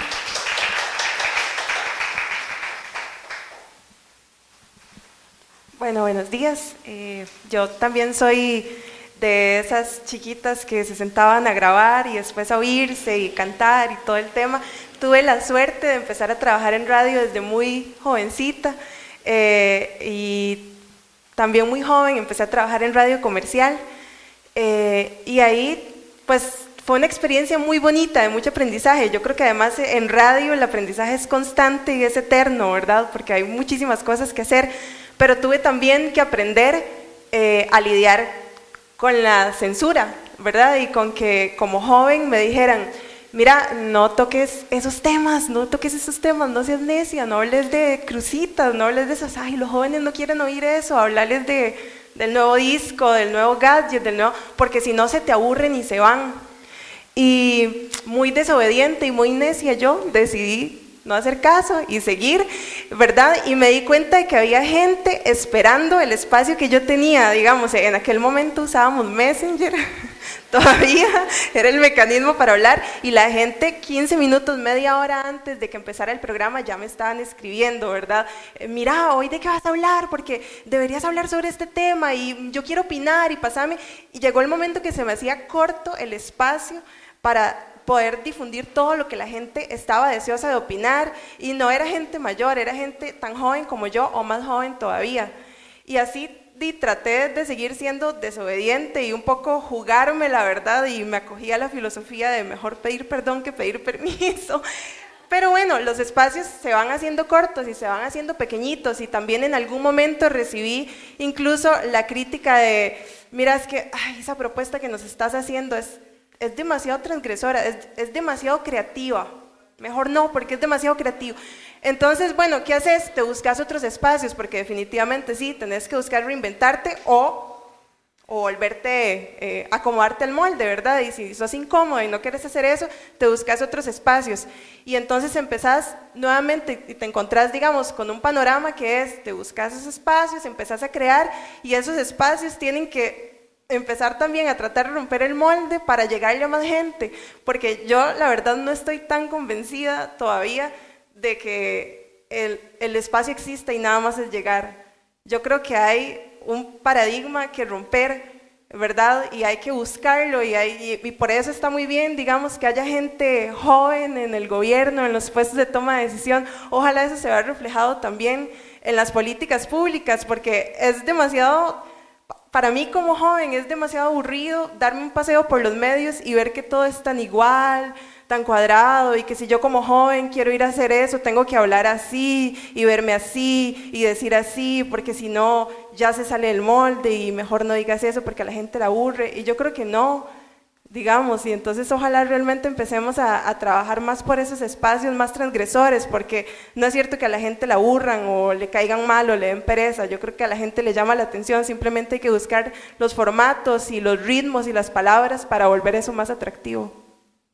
Bueno, buenos días. Yo también soy de esas chiquitas que se sentaban a grabar y después a oírse y cantar y todo el tema. Tuve la suerte de empezar a trabajar en radio desde muy jovencita, y también muy joven empecé a trabajar en radio comercial, y ahí pues fue una experiencia muy bonita, de mucho aprendizaje. Yo creo que además en radio el aprendizaje es constante y es eterno, ¿verdad? Porque hay muchísimas cosas que hacer, pero tuve también que aprender a lidiar con la censura, ¿verdad? Y con que como joven me dijeran, mira, no toques esos temas, no seas necia, no hables de crucitas, no hables de esas, ay, los jóvenes no quieren oír eso, hablarles del nuevo disco, del nuevo gadget, porque si no se te aburren y se van. Y muy desobediente y muy necia yo decidí no hacer caso y seguir, ¿verdad? Y me di cuenta de que había gente esperando el espacio que yo tenía, digamos, en aquel momento usábamos Messenger, todavía era el mecanismo para hablar, y la gente 15 minutos, media hora antes de que empezara el programa ya me estaban escribiendo, ¿verdad? Mira, hoy de qué vas a hablar, porque deberías hablar sobre este tema y yo quiero opinar y pasame, y llegó el momento que se me hacía corto el espacio para poder difundir todo lo que la gente estaba deseosa de opinar, y no era gente mayor, era gente tan joven como yo o más joven todavía, y así traté de seguir siendo desobediente y un poco jugarme, la verdad, y me acogí a la filosofía de mejor pedir perdón que pedir permiso. Pero bueno, los espacios se van haciendo cortos y se van haciendo pequeñitos, y también en algún momento recibí incluso la crítica de, mira, es que esa propuesta que nos estás haciendo es demasiado transgresora, es demasiado creativa, mejor no, porque es demasiado creativo. Entonces, bueno, ¿qué haces? Te buscas otros espacios, porque definitivamente sí, tenés que buscar reinventarte o volverte, acomodarte al molde, ¿verdad? Y si sos incómodo y no quieres hacer eso, te buscas otros espacios. Y entonces empezás nuevamente y te encontrás, digamos, con un panorama que es, te buscas esos espacios, empezás a crear, y esos espacios tienen que empezar también a tratar de romper el molde para llegarle a más gente, porque yo la verdad no estoy tan convencida todavía de que el espacio exista y nada más es llegar. Yo creo que hay un paradigma que romper, ¿verdad? Y hay que buscarlo, y por eso está muy bien, digamos, que haya gente joven en el gobierno, en los puestos de toma de decisión. Ojalá eso se vea reflejado también en las políticas públicas, porque es demasiado, para mí como joven, es demasiado aburrido darme un paseo por los medios y ver que todo es tan igual, tan cuadrado, y que si yo como joven quiero ir a hacer eso, tengo que hablar así y verme así y decir así, porque si no ya se sale del molde y mejor no digas eso porque a la gente la aburre. Y yo creo que no, digamos, y entonces ojalá realmente empecemos a trabajar más por esos espacios más transgresores, porque no es cierto que a la gente la aburran o le caigan mal o le den pereza. Yo creo que a la gente le llama la atención, simplemente hay que buscar los formatos y los ritmos y las palabras para volver eso más atractivo.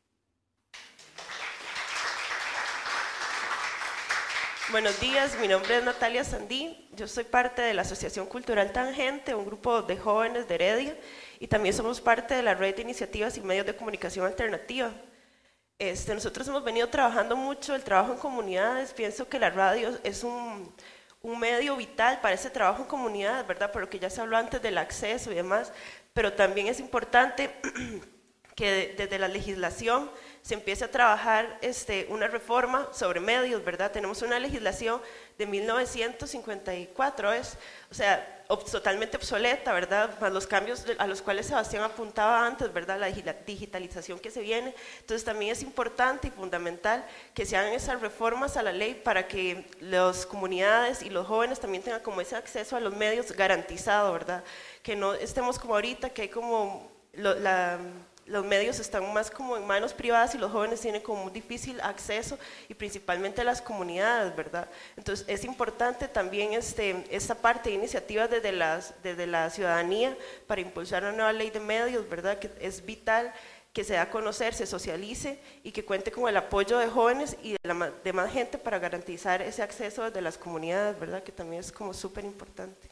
Buenos días, mi nombre es Natalia Sandí, yo soy parte de la Asociación Cultural Tangente, un grupo de jóvenes de Heredia, y también somos parte de la red de iniciativas y medios de comunicación alternativa. Nosotros hemos venido trabajando mucho el trabajo en comunidades. Pienso que la radio es un medio vital para ese trabajo en comunidades, ¿verdad? Por lo que ya se habló antes del acceso y demás, pero también es importante que desde la legislación se empiece a trabajar una reforma sobre medios, ¿verdad? Tenemos una legislación de 1954, o sea, totalmente obsoleta, ¿verdad? Más los cambios a los cuales Sebastián apuntaba antes, ¿verdad? La digitalización que se viene. Entonces también es importante y fundamental que se hagan esas reformas a la ley para que las comunidades y los jóvenes también tengan como ese acceso a los medios garantizado, ¿verdad? Que no estemos como ahorita, que hay como los medios están más como en manos privadas y los jóvenes tienen como un difícil acceso, y principalmente las comunidades, ¿verdad? Entonces es importante también esta parte de iniciativas desde la ciudadanía para impulsar una nueva ley de medios, ¿verdad? Que es vital que se dé a conocer, se socialice y que cuente con el apoyo de jóvenes y de más gente para garantizar ese acceso desde las comunidades, ¿verdad? Que también es como súper importante.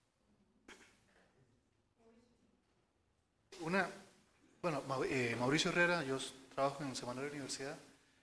Bueno, Mauricio Herrera, yo trabajo en el Semanario de la Universidad.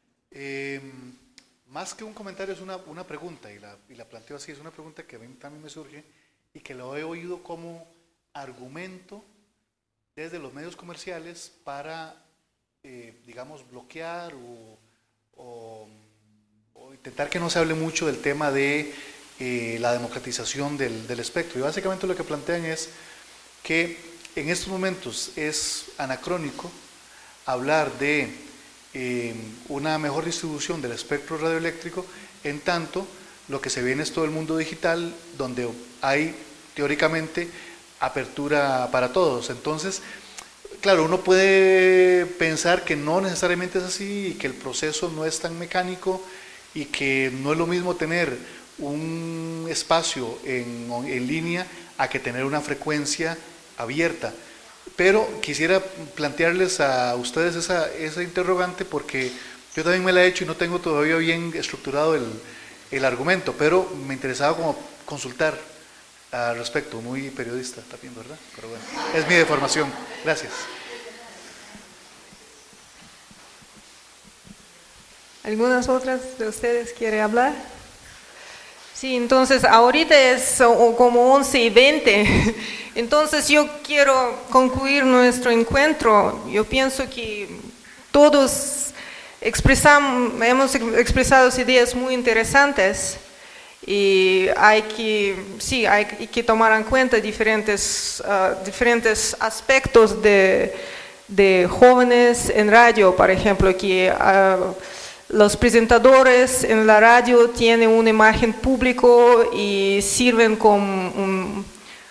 Más que un comentario es una pregunta, y la planteo así, es una pregunta que a mí también me surge y que lo he oído como argumento desde los medios comerciales para, digamos, bloquear o intentar que no se hable mucho del tema de la democratización del espectro. Y básicamente lo que plantean es que en estos momentos es anacrónico hablar de una mejor distribución del espectro radioeléctrico, en tanto lo que se viene es todo el mundo digital, donde hay teóricamente apertura para todos. Entonces, claro, uno puede pensar que no necesariamente es así y que el proceso no es tan mecánico y que no es lo mismo tener un espacio en línea a que tener una frecuencia abierta. Pero quisiera plantearles a ustedes esa interrogante, porque yo también me la he hecho y no tengo todavía bien estructurado el argumento, pero me interesaba como consultar al respecto, muy periodista también, ¿verdad? Pero bueno, es mi deformación. Gracias. ¿Algunas otras de ustedes quieren hablar? Sí, entonces ahorita es como 11:20, entonces yo quiero concluir nuestro encuentro. Yo pienso que todos hemos expresado ideas muy interesantes y hay que tomar en cuenta diferentes aspectos de jóvenes en radio, por ejemplo, que los presentadores en la radio tienen una imagen público y sirven como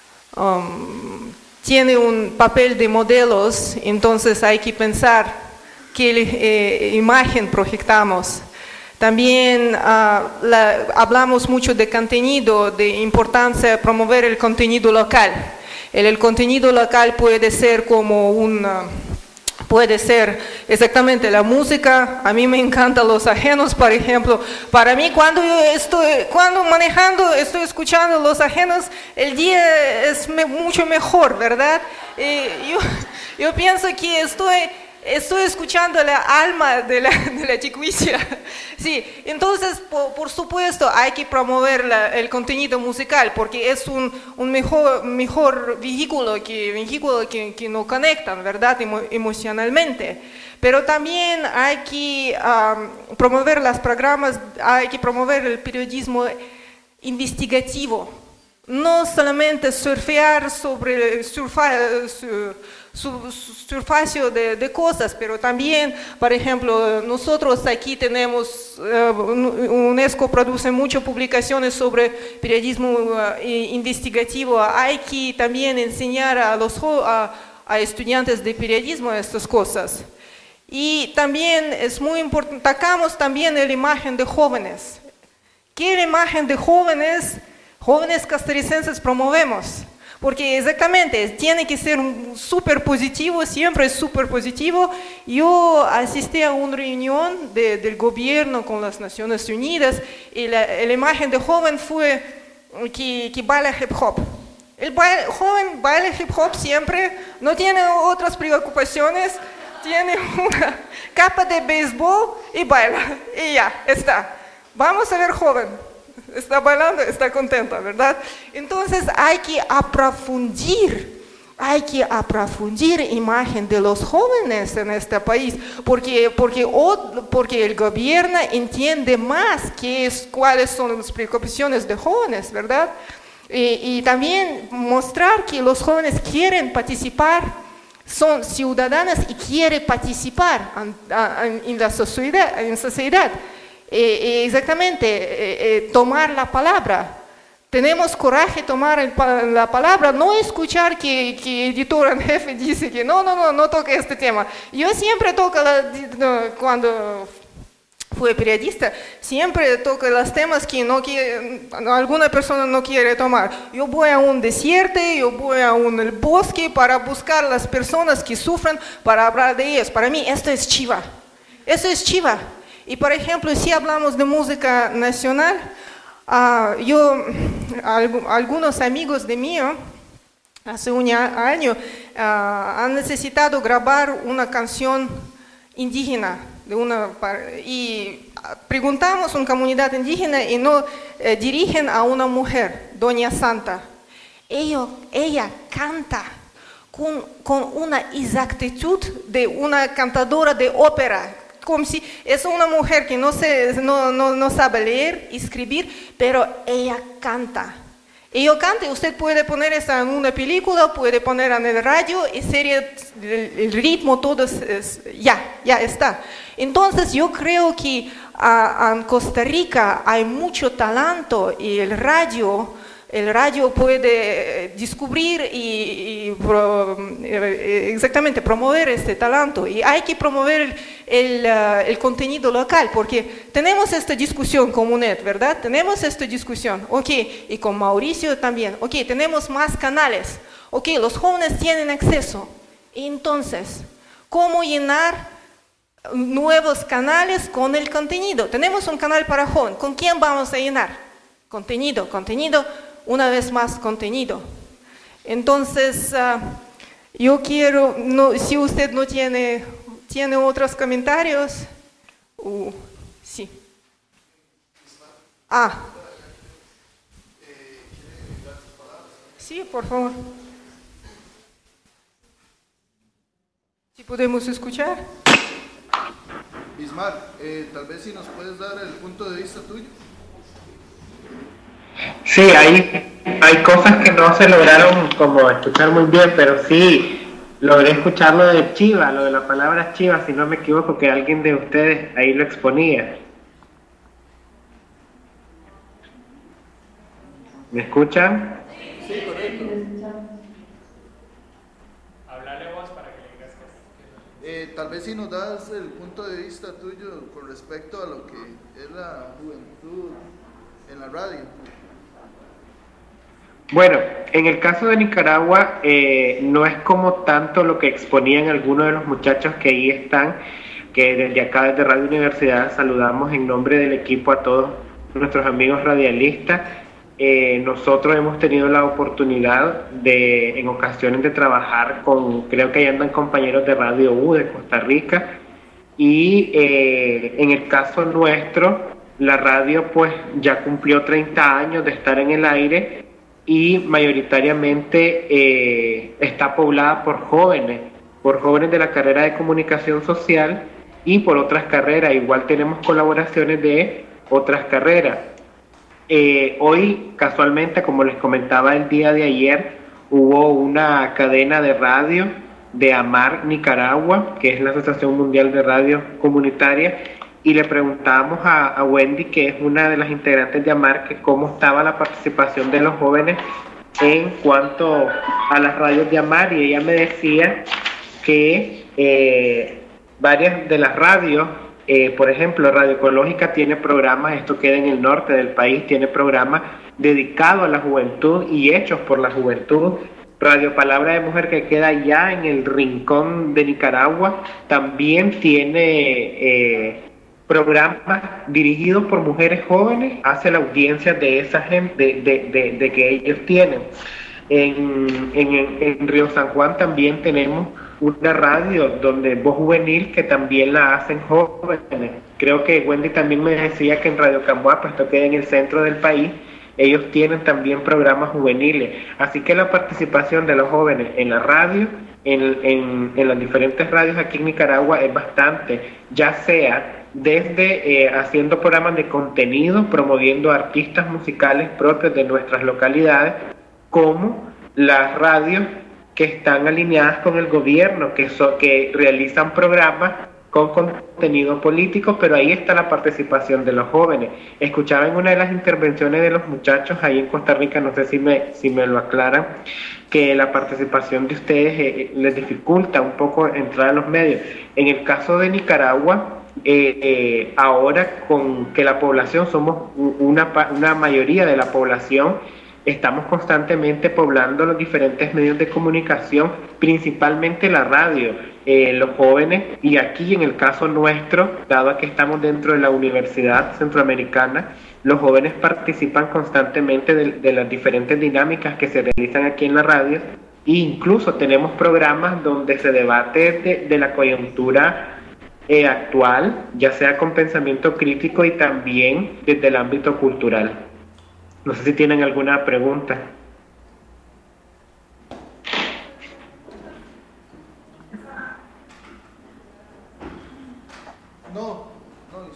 tienen un papel de modelos, entonces hay que pensar qué imagen proyectamos. También hablamos mucho de contenido, de importancia de promover el contenido local. El contenido local puede ser puede ser exactamente la música. A mí me encantan los ajenos, por ejemplo. Para mí, cuando manejando, estoy escuchando los ajenos, el día es mucho mejor, ¿verdad? Yo pienso que estoy escuchando la alma de la chicuicia. Sí, entonces, por supuesto, hay que promover el contenido musical, porque es un mejor vehículo que nos conectan, ¿verdad? Emocionalmente. Pero también hay que promover los programas, hay que promover el periodismo investigativo. No solamente surfear sobre surfacio de cosas, pero también, por ejemplo, nosotros aquí tenemos, UNESCO produce muchas publicaciones sobre periodismo investigativo. Hay que también enseñar a estudiantes de periodismo estas cosas. Y también es muy importante, tocamos también la imagen de jóvenes. ¿Qué imagen de jóvenes costarricenses promovemos? Porque exactamente, tiene que ser súper positivo, siempre es súper positivo. Yo asistí a una reunión del gobierno con las Naciones Unidas y la imagen de joven fue que baila hip hop. El joven baila hip hop siempre, no tiene otras preocupaciones, tiene una capa de béisbol y baila, y ya, está. Vamos a ver joven. Está bailando, está contenta, ¿verdad? Entonces hay que aprofundir imagen de los jóvenes en este país, porque el gobierno entiende más cuáles son las preocupaciones de jóvenes, ¿verdad? Y también mostrar que los jóvenes quieren participar, son ciudadanas y quieren participar en la sociedad. Exactamente, tomar la palabra. Tenemos coraje de tomar la palabra, no escuchar que el editor en jefe dice que no toque este tema. Yo siempre toco, cuando fui periodista, siempre toco los temas que alguna persona no quiere tomar. Yo voy a un desierto, yo voy a un bosque para buscar las personas que sufren, para hablar de ellas. Para mí esto es chiva. Eso es chiva. Y por ejemplo, si hablamos de música nacional, algunos amigos de mí, hace un año, han necesitado grabar una canción indígena, y preguntamos a una comunidad indígena y no dirigen a una mujer, Doña Santa. Ella canta con una exactitud de una cantadora de ópera, como si es una mujer que no sabe leer y escribir, pero ella canta. Y yo canto, usted puede poner eso en una película, puede poner en el radio, y sería el ritmo, todo ya está. Entonces yo creo que en Costa Rica hay mucho talento y el radio puede descubrir y exactamente promover este talento. Y hay que promover el contenido local, porque tenemos esta discusión con UNED, ¿verdad? Tenemos esta discusión, ok, y con Mauricio también, ok, tenemos más canales, ok, los jóvenes tienen acceso. Entonces, ¿cómo llenar nuevos canales con el contenido? Tenemos un canal para jóvenes, ¿con quién vamos a llenar? Contenido, una vez más contenido. Entonces, yo quiero, si usted no tiene otros comentarios, sí. Sí, por favor. Si podemos escuchar. Bismarck, tal vez si nos puedes dar el punto de vista tuyo. Sí, hay cosas que no se lograron como escuchar muy bien, pero sí logré escuchar lo de chiva, lo de la palabra chiva, si no me equivoco, que alguien de ustedes ahí lo exponía. ¿Me escuchan? Sí, correcto. Hablarle vos para que le digas cosas. Tal vez si nos das el punto de vista tuyo con respecto a lo que es la juventud en la radio. Bueno, en el caso de Nicaragua no es como tanto lo que exponían algunos de los muchachos que ahí están, que desde acá, desde Radio Universidad, saludamos en nombre del equipo a todos nuestros amigos radialistas. Nosotros hemos tenido la oportunidad en ocasiones de trabajar creo que ahí andan compañeros de Radio U de Costa Rica, y en el caso nuestro, la radio pues ya cumplió 30 años de estar en el aire, y mayoritariamente está poblada por jóvenes de la carrera de comunicación social y por otras carreras. Igual tenemos colaboraciones de otras carreras. Hoy, casualmente, como les comentaba el día de ayer, hubo una cadena de radio de AMAR Nicaragua, que es la Asociación Mundial de Radio Comunitaria, y le preguntábamos a Wendy, que es una de las integrantes de AMAR, que cómo estaba la participación de los jóvenes en cuanto a las radios de AMAR, y ella me decía que varias de las radios, por ejemplo, Radio Ecológica tiene programas, esto queda en el norte del país, tiene programas dedicados a la juventud y hechos por la juventud. Radio Palabra de Mujer, que queda allá en el rincón de Nicaragua, también tiene programas dirigidos por mujeres jóvenes hacia la audiencia de esa gente, de que ellos tienen. En Río San Juan también tenemos una radio donde voz juvenil, que también la hacen jóvenes. Creo que Wendy también me decía que en Radio Camboapa, esto queda en el centro del país, ellos tienen también programas juveniles. Así que la participación de los jóvenes en la radio, en las diferentes radios aquí en Nicaragua, es bastante, ya sea desde haciendo programas de contenido, promoviendo artistas musicales propios de nuestras localidades, como las radios que están alineadas con el gobierno, que realizan programas con contenido político, pero ahí está la participación de los jóvenes. Escuchaba en una de las intervenciones de los muchachos ahí en Costa Rica, no sé si me lo aclaran, que la participación de ustedes les dificulta un poco entrar a los medios. En el caso de Nicaragua, ahora con que la población, somos una mayoría de la población, estamos constantemente poblando los diferentes medios de comunicación, principalmente la radio, los jóvenes, y aquí en el caso nuestro, dado que estamos dentro de la Universidad Centroamericana, los jóvenes participan constantemente de las diferentes dinámicas que se realizan aquí en la radio, e incluso tenemos programas donde se debate de la coyuntura actual, ya sea con pensamiento crítico y también desde el ámbito cultural. No sé si tienen alguna pregunta. No.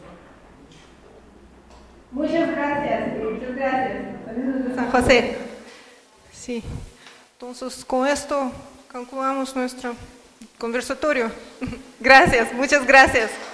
Muchas gracias. San José. Sí, entonces con esto concluamos nuestro conversatorio. Gracias, muchas gracias.